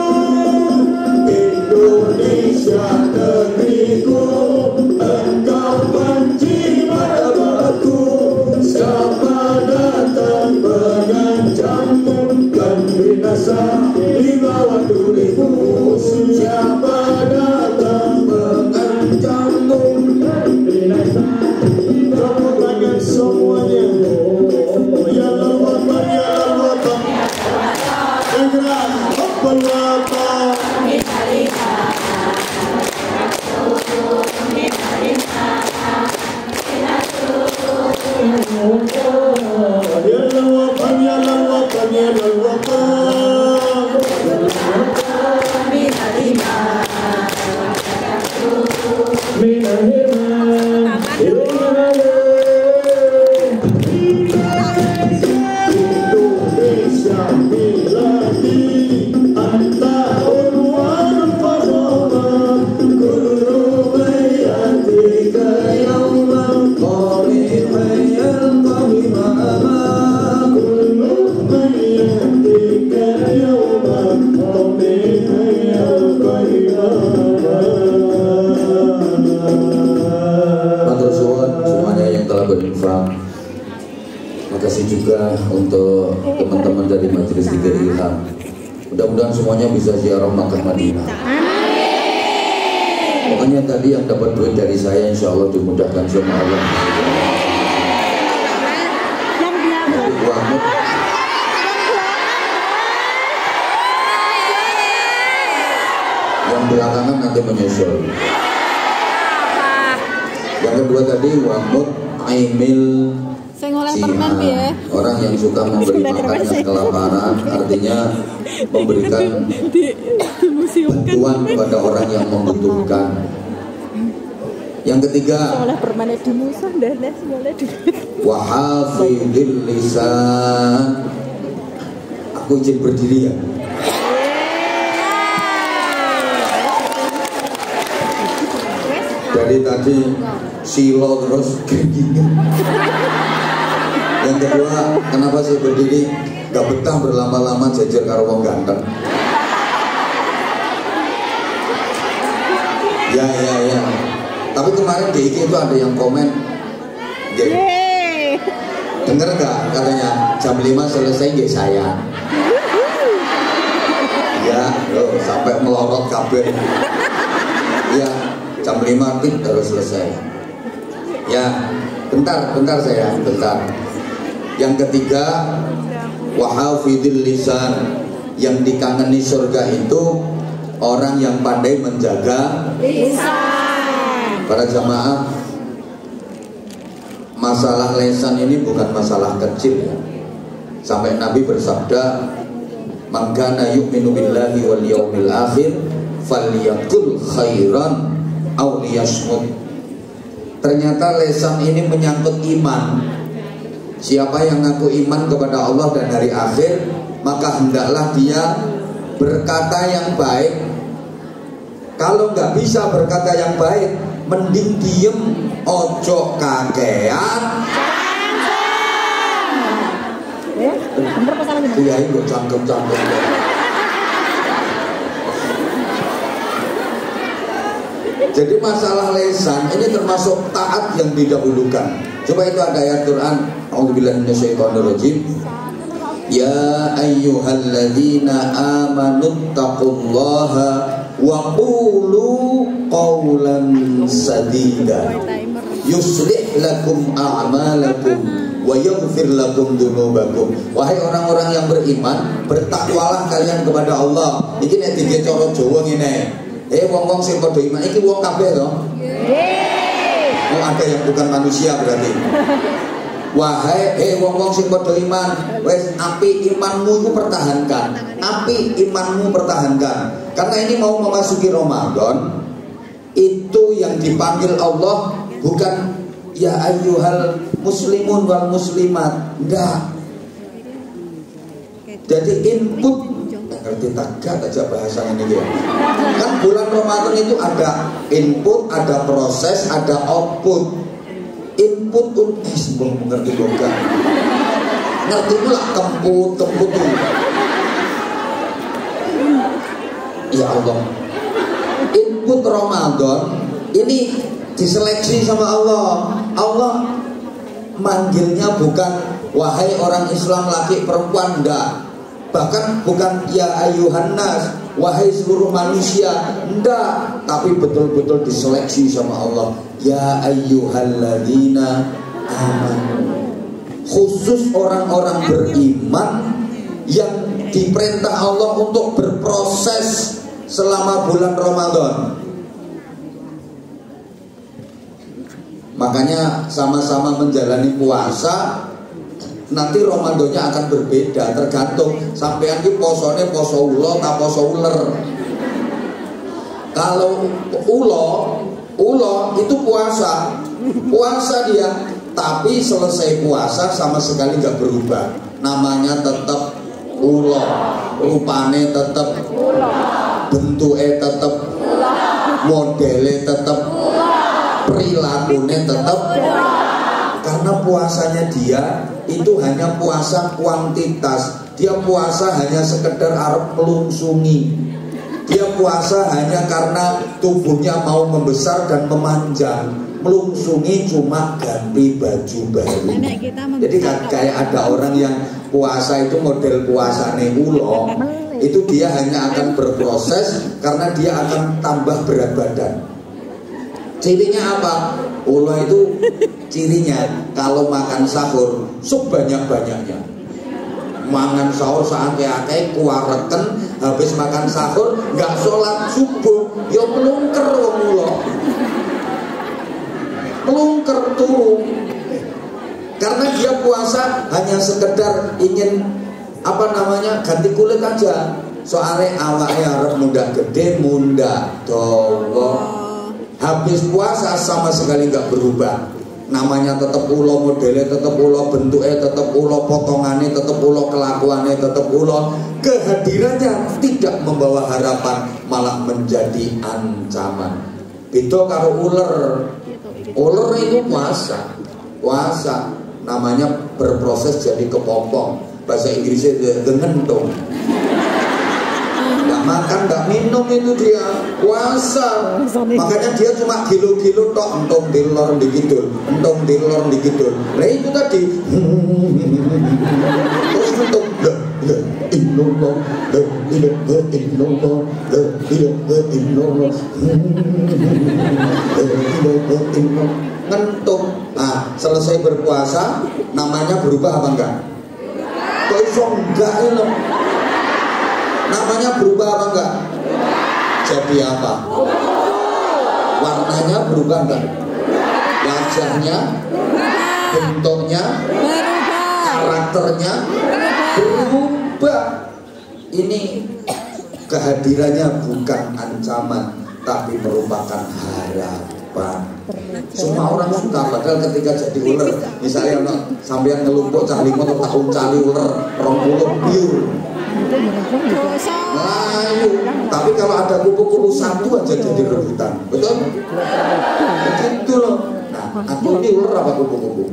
[SPEAKER 4] Indonesia negeriku, engkau menjimat aku, siapa datang mengancammu kan binasa di bawah tulimu. Siapa datang mengancammu kan binasa. Tepuk tangan semuanya. Ya Allah, ya Allah, Negara Pelata. Makasih juga untuk teman-teman dari Majelis Zikir Ilham. Mudah-mudahan semuanya bisa ziarah Makkah Madinah. Pokoknya tadi yang dapat duit dari saya insya Allah dimudahkan sama Allah. Yang belakangan nanti menyusul. Yang kedua tadi Wamut Aimil Siha, orang yang suka memberi makan yang kelaparan, artinya memberikan bantuan kepada orang yang membutuhkan. Yang ketiga, wahafidil lisan. Aku izin berdiri ya. Dari tadi silo terus gini. Yang kedua, kenapa saya berdiri? Gak betah berlama-lama jajar karo wong ganteng. Ya ya ya. Tapi kemarin di I G itu ada yang komen, denger gak katanya jam lima selesai gak saya? Ya, loh, sampai melorot kabel. Ya, jam lima tik harus selesai. Ya, bentar, bentar saya, bentar. Yang ketiga, wahafidil lisan, yang dikangeni surga itu orang yang pandai menjaga lisan. Para jamaah, masalah lisan ini bukan masalah kecil ya. Sampai Nabi bersabda, "Man kana yu'minu billahi wal yawmil akhir falyaqul khairan aw liyasmut." Ternyata lisan ini menyangkut iman. Siapa yang ngaku iman kepada Allah dan hari akhir, maka hendaklah dia berkata yang baik. Kalau nggak bisa berkata yang baik, mending diem, ojo kakean. Iya, itu cangkem-cangkem. Jadi masalah lisan ini termasuk taat yang didahulukan. Coba itu ada ayat Quran, A'udzubillahi minasyaitonirrajim. Ya ayyuhalladzina amanu taqullaha wa qulu qawlan sadida yuslih lakum a'malakum wa yaghfir lakum dzunubakum. Wahai orang-orang yang beriman, bertakwalah kalian kepada Allah. Iki nek dike cara Jawa ngene. Eh wong-wong sing padha iman iki wong kabeh to? Nggih. Oh, ada yang bukan manusia berarti. Wahai eh wong-wong sing padha iman, wis api imanmu itu pertahankan. Api imanmu pertahankan. Karena ini mau memasuki Ramadan, itu yang dipanggil Allah bukan ya ayyuhal muslimun wal muslimat, enggak. Jadi input, ngerti tagak aja bahasa ini ya. Kan bulan Ramadan itu ada input, ada proses, ada output. Input untuk eh sebelum mengerti bukan. Ngerti pula kemput, kemput itu. Ya Allah. Input Ramadan ini diseleksi sama Allah. Allah manggilnya bukan wahai orang Islam laki perempuan, enggak. Bahkan bukan ya ayuhan nas, wahai seluruh manusia, enggak. Tapi betul-betul diseleksi sama Allah. Ya ayyuhalladzina amanu. Khusus orang-orang beriman yang diperintah Allah untuk berproses selama bulan Ramadan. Makanya sama-sama menjalani puasa, nanti Ramadannya akan berbeda, tergantung sampean ki posone poso ulo ta poso uler. Kalau ulo, ulo itu puasa, puasa dia, tapi selesai puasa sama sekali nggak berubah, namanya tetap ulo, rupane tetap ulo, bentuknya tetap ulo, modelnya tetap ulo, perilakunya tetap ulo. Karena puasanya dia itu hanya puasa kuantitas. Dia puasa hanya sekedar arep melungsungi. Dia puasa hanya karena tubuhnya mau membesar dan memanjang. Melungsungi cuma ganti baju baru. Jadi kayak ada orang yang puasa itu model puasane ulo, itu dia hanya akan berproses karena dia akan tambah berat badan. Cirinya apa? Ulo itu cirinya kalau makan sahur sebanyak-banyaknya. Mangan sahur saake-ake kuareken, habis makan sahur nggak sholat subuh, ya melungker wong ulo. Melungker turu. Karena dia puasa hanya sekedar ingin apa namanya ganti kulit aja. Soalnya awaknya arep muda gede, munda dawa. Habis puasa sama sekali nggak berubah. Namanya tetap ulo, modelnya tetap ulo, bentuknya tetap ulo, potongannya tetap ulo, kelakuannya tetap ulo. Kehadirannya tidak membawa harapan, malah menjadi ancaman. Itu kalau ular, ular itu puasa, puasa namanya berproses jadi kepompong. Bahasa Inggrisnya dengentung. Nggak makan, nggak minum itu dia puasa. Makanya dia cuma gilo-gilo tok, entong dilor digidul, entong dilor digidul. Nah itu tadi. Terus entong la ilaha illallah, la ilaha illallah, la ilaha illallah, la ilaha illallah. Ngentung. Nah, selesai berpuasa namanya berubah apa enggak? Kok iso enggak ini? Namanya berubah apa enggak? Jadi apa? Warnanya berubah enggak? Wajahnya, bentuknya, karakternya berubah. Ini kehadirannya bukan ancaman, tapi merupakan harapan. Semua orang suka, padahal ketika jadi ular, misalnya sampean ngelumpuk cah lima atau tahun cari ular rong puluh biur. Layu, tapi kalau ada kupu-kupu satu aja jadi rebutan, betul? Begitu loh. Nah, aku ini ular apa kupu-kupu?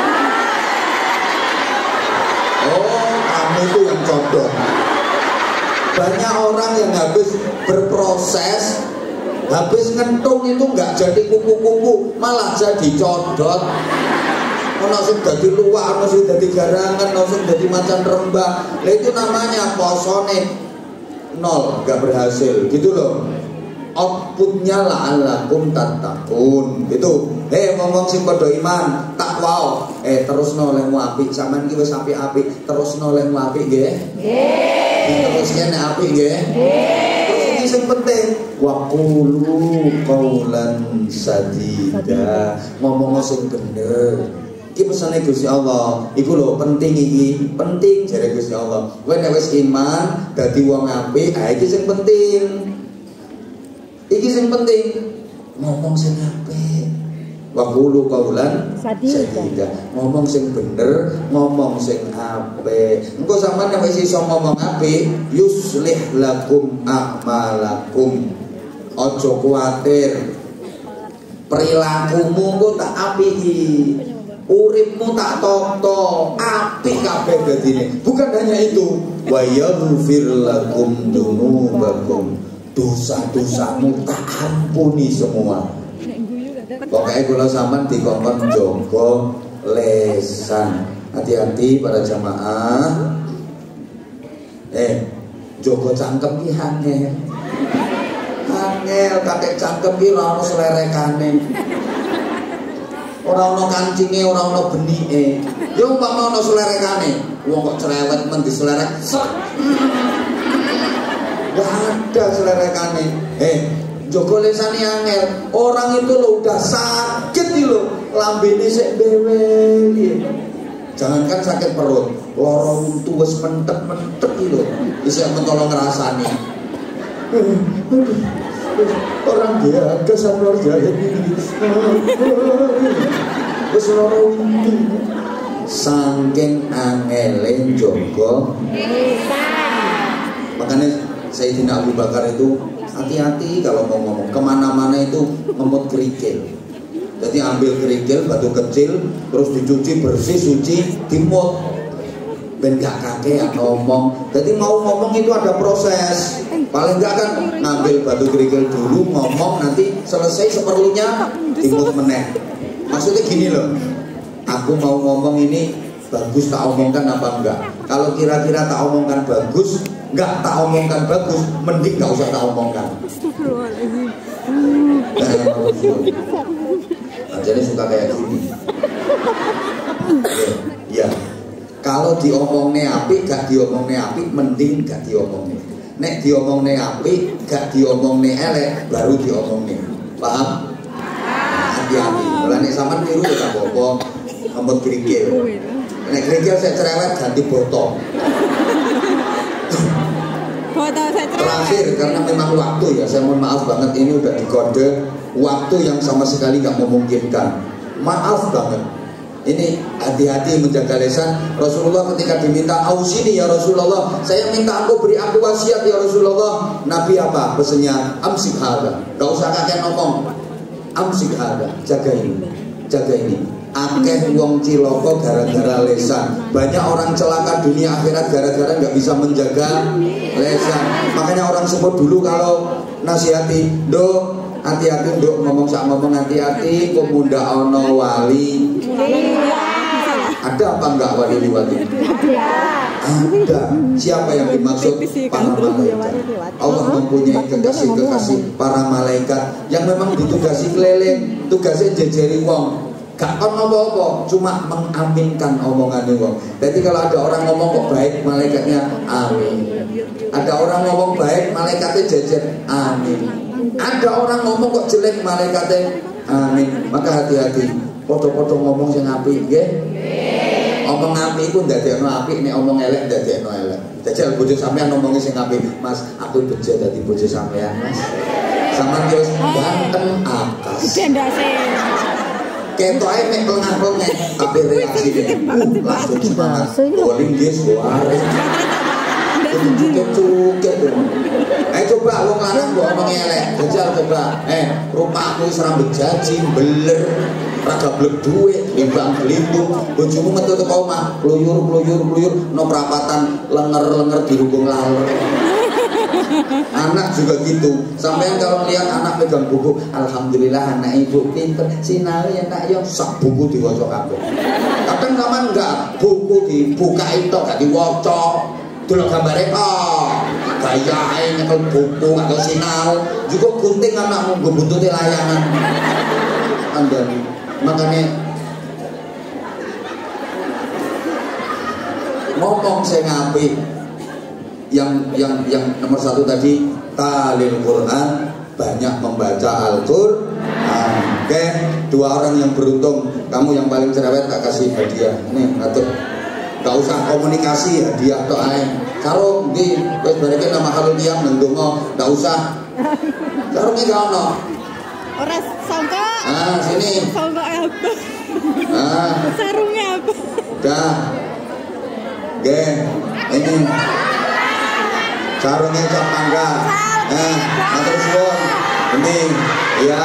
[SPEAKER 4] Oh, kamu itu yang condong. Banyak orang yang habis berproses, habis ngentung itu nggak jadi kupu-kupu, malah jadi codot. Ono sing dadi luwak, ono sing dadi garangan, ono sing dadi macan rembah. Lah itu namanya posone nol, nggak berhasil, gitu loh. Outputnya la'allakum tattaqun. Gitu. Hei ngomong sing padha iman, takwa. Eh terus nolemu apik, sampean iki wis apik-apik, terus nolemu apik nggih? Nggih. Terus kene apik nggih? Nggih. Terus iki sing penting, wa qulu qaulan sadida. Ngomong sing bener. Iki pesane Gusti Allah. Iku lho penting iki, penting jare Gusti Allah. Kowe nek wis iman dadi wong apik, ha iki sing penting. Iki sing penting. Ngomong sing apik. Wa qulu qaulan sadida. Ngomong sing bener, ngomong sing apik. Engko sampean nek wis iso ngomong apik, yuslih lakum a'malakum. Aja kuwatir. Perilakumu kok tak apiki. Uripmu tak toto, apik kabeh dadine. Bukan hanya itu, wa yaghfir lakum dunubakum. Dosa-dosamu tak ampuni semua. Pokoknya kula sampean dikongkon jaga lesan. Hati-hati para jamaah. Eh, jaga cangkem ki angel. Angel kakek cangkem ki ora ono selerekane. Ora ono kancinge, ora ono benike. Ya umpama ono selerekane, wong kok cerewet men diselerek. Gak ada selerekane. Eh, jaga lesane angel. Orang itu lo udah sakit nih lo, lambene sik bewel. Jangankan sakit perut, lara untu wis mentek-mentek iki lho. Isih mentolo ngrasani. Orang dia kesan luar jaya ini wis lara untu saking angelen jaga makanya Sayyidina Abu Bakar itu hati-hati kalau mau ngomong kemana-mana itu ngemut kerikil. Jadi ambil kerikil batu kecil terus dicuci bersih suci dimut ben gak kakek ngomong. Jadi mau ngomong itu ada proses. Paling enggak kan ngambil batu kerikil dulu ngomong, nanti selesai seperlunya dimut meneh. Maksudnya gini loh, aku mau ngomong ini bagus tak omongkan apa enggak. Kalau kira-kira tak omongkan bagus, enggak tak omongkan bagus, mending gak usah tak omongkan. Nah, jadi suka kayak gini. Ya, ya. Kalau diomongne apik, gak diomongne apik, mending gak diomongne. Nek diomongne apik, gak diomongne elek, baru diomongne. Paham? Hati-hati. Lah nek sampean niru ya gak apa-apa, ngembet krikil. Nek krikil saya cerewet ganti botol.
[SPEAKER 3] Botol saya cerewet.
[SPEAKER 4] Terakhir karena memang waktu ya, saya mohon maaf banget ini udah dikode waktu yang sama sekali gak memungkinkan. Maaf banget. Ini hati-hati menjaga lesan. Rasulullah ketika diminta ausini ya Rasulullah, saya minta aku beri aku wasiat ya Rasulullah. Nabi apa pesennya? Amsik hada. Gak usah kakek ngomong. Amsik hada. Jaga ini, jaga ini. Akeh wong ciloko gara-gara lesan. Banyak orang celaka dunia akhirat gara-gara nggak bisa menjaga lesan. Makanya orang sebut dulu kalau nasihati, do hati-hati dok ngomong sak ngomong hati-hati, pemuda ono wali. Ada apa enggak wali wali? Ada. Siapa yang dimaksud? Para malaikat. Allah mempunyai kekasih-kekasih para malaikat yang memang ditugasi keliling, tugasnya jejeri wong. Gak kon apa-apa, cuma mengaminkan omongan wong. Jadi kalau ada orang ngomong kok baik, malaikatnya amin. Ada orang ngomong baik, malaikatnya jejer amin. Ada orang ngomong kok jelek, malaikatnya amin. Maka hati-hati, foto-foto ngomong sing apik nggih. Omong apik iku ndadekno apik, nek omong elek ndadekno elek. Jajal bojo sampean ngomongi sing apik, Mas, aku bejo dadi bojo sampean, Mas. Sampeyan wis ganteng akas. Dendase. Ketok ae mek pelengah-pelengah tapi reaksine uh, langsung semangat. Boling dia suara. Cuket-cuket. Eh coba wong lanang mbok omong elek. Jajal coba. Eh, rupamu wis rambut jaji, beler, raga blek duit, limbang belitung. Bojomu metu teko omah, kluyur-kluyur-kluyur no prapatan lenger-lenger dirubung laler. Anak juga gitu. Sampean kalau lihat anak pegang buku, alhamdulillah anak ibu pinter, sinau ya nak yo sak buku diwaca kabeh. Kadang sampean enggak, buku dibuka itu gak diwaca. Delok gambare kok. Gayae nyekel buku atau sinau, juga gunting anakmu nggo buntute layangan. Andani. Makanya ngomong sing apik. yang yang yang nomor satu tadi talil Quran, banyak membaca Al-Qur'an. Oke, dua orang yang beruntung, kamu yang paling cerewet tak kasih hadiah. Nih, ngatur. Gak usah komunikasi hadiah tok ae. Sarung di wis bareke nama halul tiyang ndonga, gak usah. Sarungnya gak ono.
[SPEAKER 3] Ora sangka.
[SPEAKER 4] Ah, sini.
[SPEAKER 3] Sangka apa?
[SPEAKER 4] Ah,
[SPEAKER 3] Sarungnya apa?
[SPEAKER 4] dah. Oke, ini sarungnya cap mangga. Eh, matur suwun. Ini ya.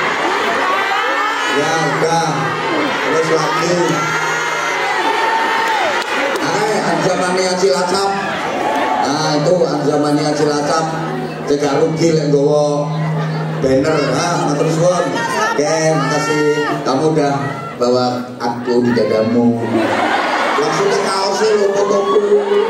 [SPEAKER 4] Ya, udah. Terus lagi. Hai, Anjamania Cilacap. Nah, itu Anjamania Cilacap. Cegah rugi lek nggawa banner. Ah, matur suwun. Oke, makasih. Kamu udah bawa aku di dadamu. Langsung ke kaosnya loko-loko.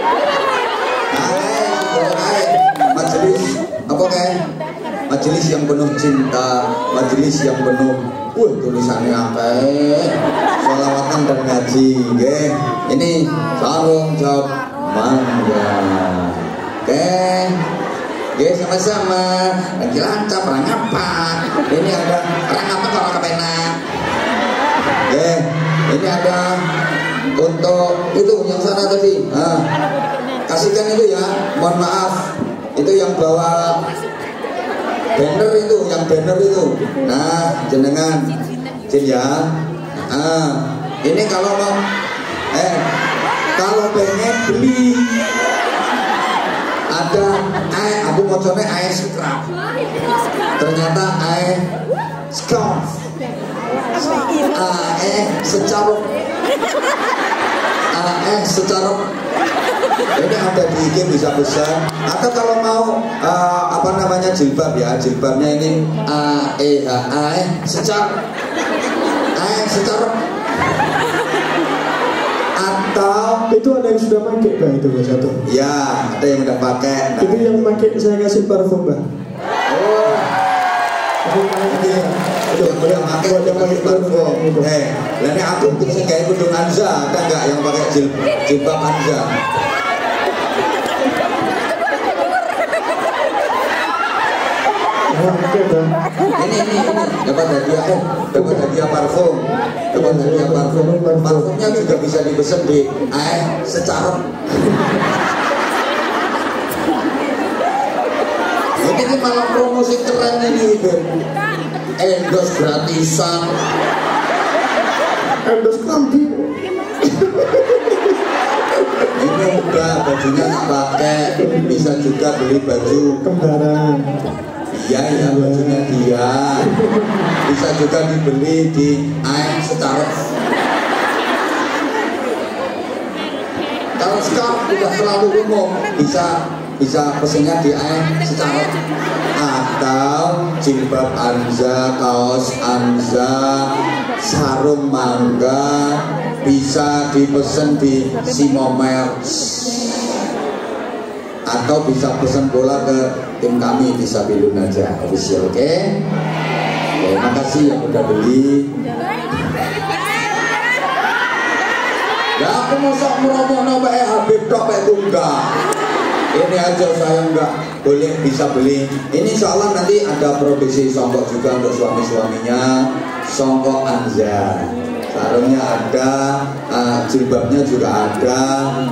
[SPEAKER 4] Hai, hai. Majelis apa kayak? Majelis yang penuh cinta, majelis yang penuh, wah tulisannya apa? Sholawatan dan ngaji, oke? Ini sarung jawab mangga, oke? Oke, sama-sama. Lagi lancap orang apa? Ini ada orang apa kalau kepenak? Oke, ini ada untuk itu yang sana tadi. Nah, kasihkan itu ya. Mohon maaf, itu yang bawa banner itu, yang banner itu. Nah, jenengan, Jin ya. Nah, ini kalau mau, eh, kalau pengen beli, ada, eh, aku mau coba air scrub. Ternyata air scrub. Ah, eh, secaruk. Ah, eh, secaruk. Ini ada di I G bisa pesan. Atau kalau mau uh, apa namanya jilbab ya, jilbabnya ini A E H A E secar, A E secar. Atau
[SPEAKER 5] itu ada yang sudah pakai Mbak itu Mbak satu.
[SPEAKER 4] Ya, ada yang udah pakai. Nah.
[SPEAKER 5] Itu yang pakai saya kasih parfum Mbak.
[SPEAKER 4] Oh, ini itu yang pakai yang pakai parfum. Eh, lainnya aku bisa kayak kudung Anza, ada nggak yang pakai jil, jilbab Anza? Ini ini ini dapat hadiah, eh, dapat hadiah parfum, dapat hadiah parfum. Parfumnya juga bisa dipesan di eh secara. Ini ini malah promosi keren ini, Ben. Endorse gratisan.
[SPEAKER 5] Endorse klambi.
[SPEAKER 4] Ini udah bajunya tak pakai, bisa juga beli baju
[SPEAKER 5] Kembaran.
[SPEAKER 4] Iya ya, bajunya dia bisa juga dibeli di air secara. Kalau sekarang udah terlalu umum, bisa bisa pesennya di air secara. Atau jilbab Anza, kaos Anza, sarung mangga bisa dipesen di Simomers. Atau bisa pesan bola ke tim kami di Sabilun aja official, oke? Okay? Terima kasih yang udah beli. Ya aku mau sok meromono wae Habib tok wae tunggal. Ini aja saya nggak boleh bisa beli. Ini insya Allah nanti ada produksi songkok juga untuk suami-suaminya. Songkok Anza, sarungnya ada, uh, jilbabnya juga ada.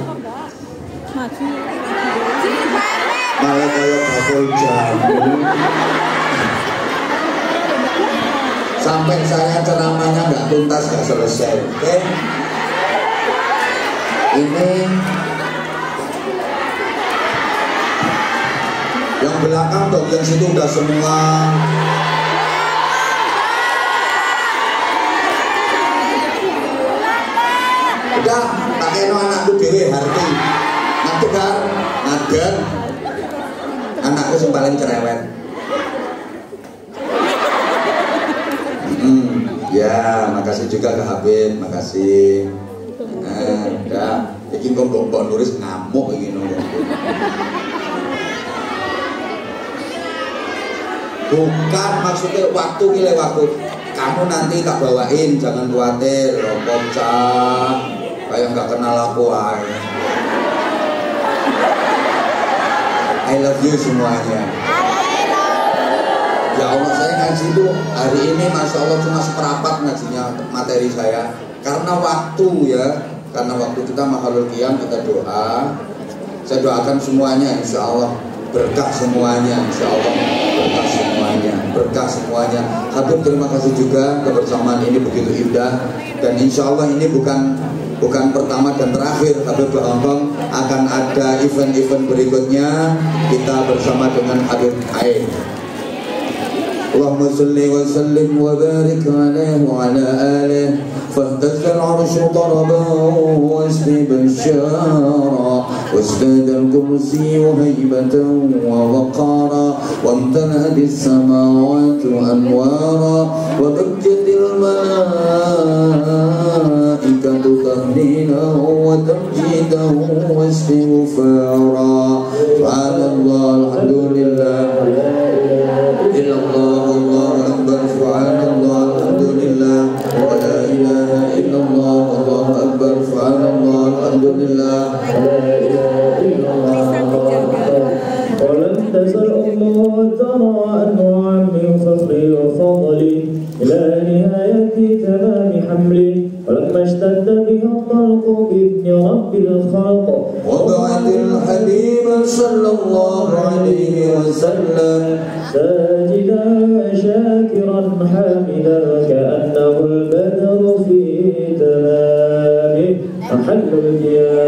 [SPEAKER 4] Malah kayak bakul jamu. Sampai saya ceramahnya nggak tuntas, nggak selesai, oke? Okay? Ini yang belakang dong, yang situ udah semua. Udah, tak kena anakku dewe Harti. Nanti kan, ngaget. Anakku yang paling cerewet. Hmm, ya, makasih juga ke Habib, makasih. Nah, udah, ini kok mbok nulis ngamuk iki nunggu. Bukan maksudnya waktu gile waktu. Kamu nanti tak bawain, jangan khawatir. Rokok cah, kayak nggak kenal aku aja. I love you semuanya. Ya Allah, saya ngaji itu hari ini Masya Allah cuma seperapat ngajinya materi saya. Karena waktu ya, karena waktu kita makhluk qiyam, kita doa. Saya doakan semuanya insya Allah berkah semuanya, insya Allah berkah semuanya, berkah semuanya. Habib terima kasih juga, kebersamaan ini begitu indah. Dan insya Allah ini bukan bukan pertama dan terakhir. Habib Hongkong akan ada event-event berikutnya kita bersama dengan Habib Ain. Allahumma salli wa sallim wa barik alaihi wa ala alihi فاهتز العرش طربا واسلب الشارع وازداد الكرسي هيبة ووقارا وامتلأت السماوات أنوارا وبجت الملائكة تهليلا وتمجيدا واستغفارا سبحان الله الحمد لله إلا الله الله أكبر سبحان الله الحمد لله ولا إله إلا الله الله أكبر سبحان الله الحمد لله
[SPEAKER 6] ولن تزل الله ترى أنواعا من فخري وفضلي إلى نهاية تمام حملي ولما اشتد بها الطلق بإذن رب الخلق
[SPEAKER 4] وبعد الحبيب صلى الله عليه وسلم
[SPEAKER 6] ساجدا شاكرا حامدا كأنه البدر في تمامه أحل القيام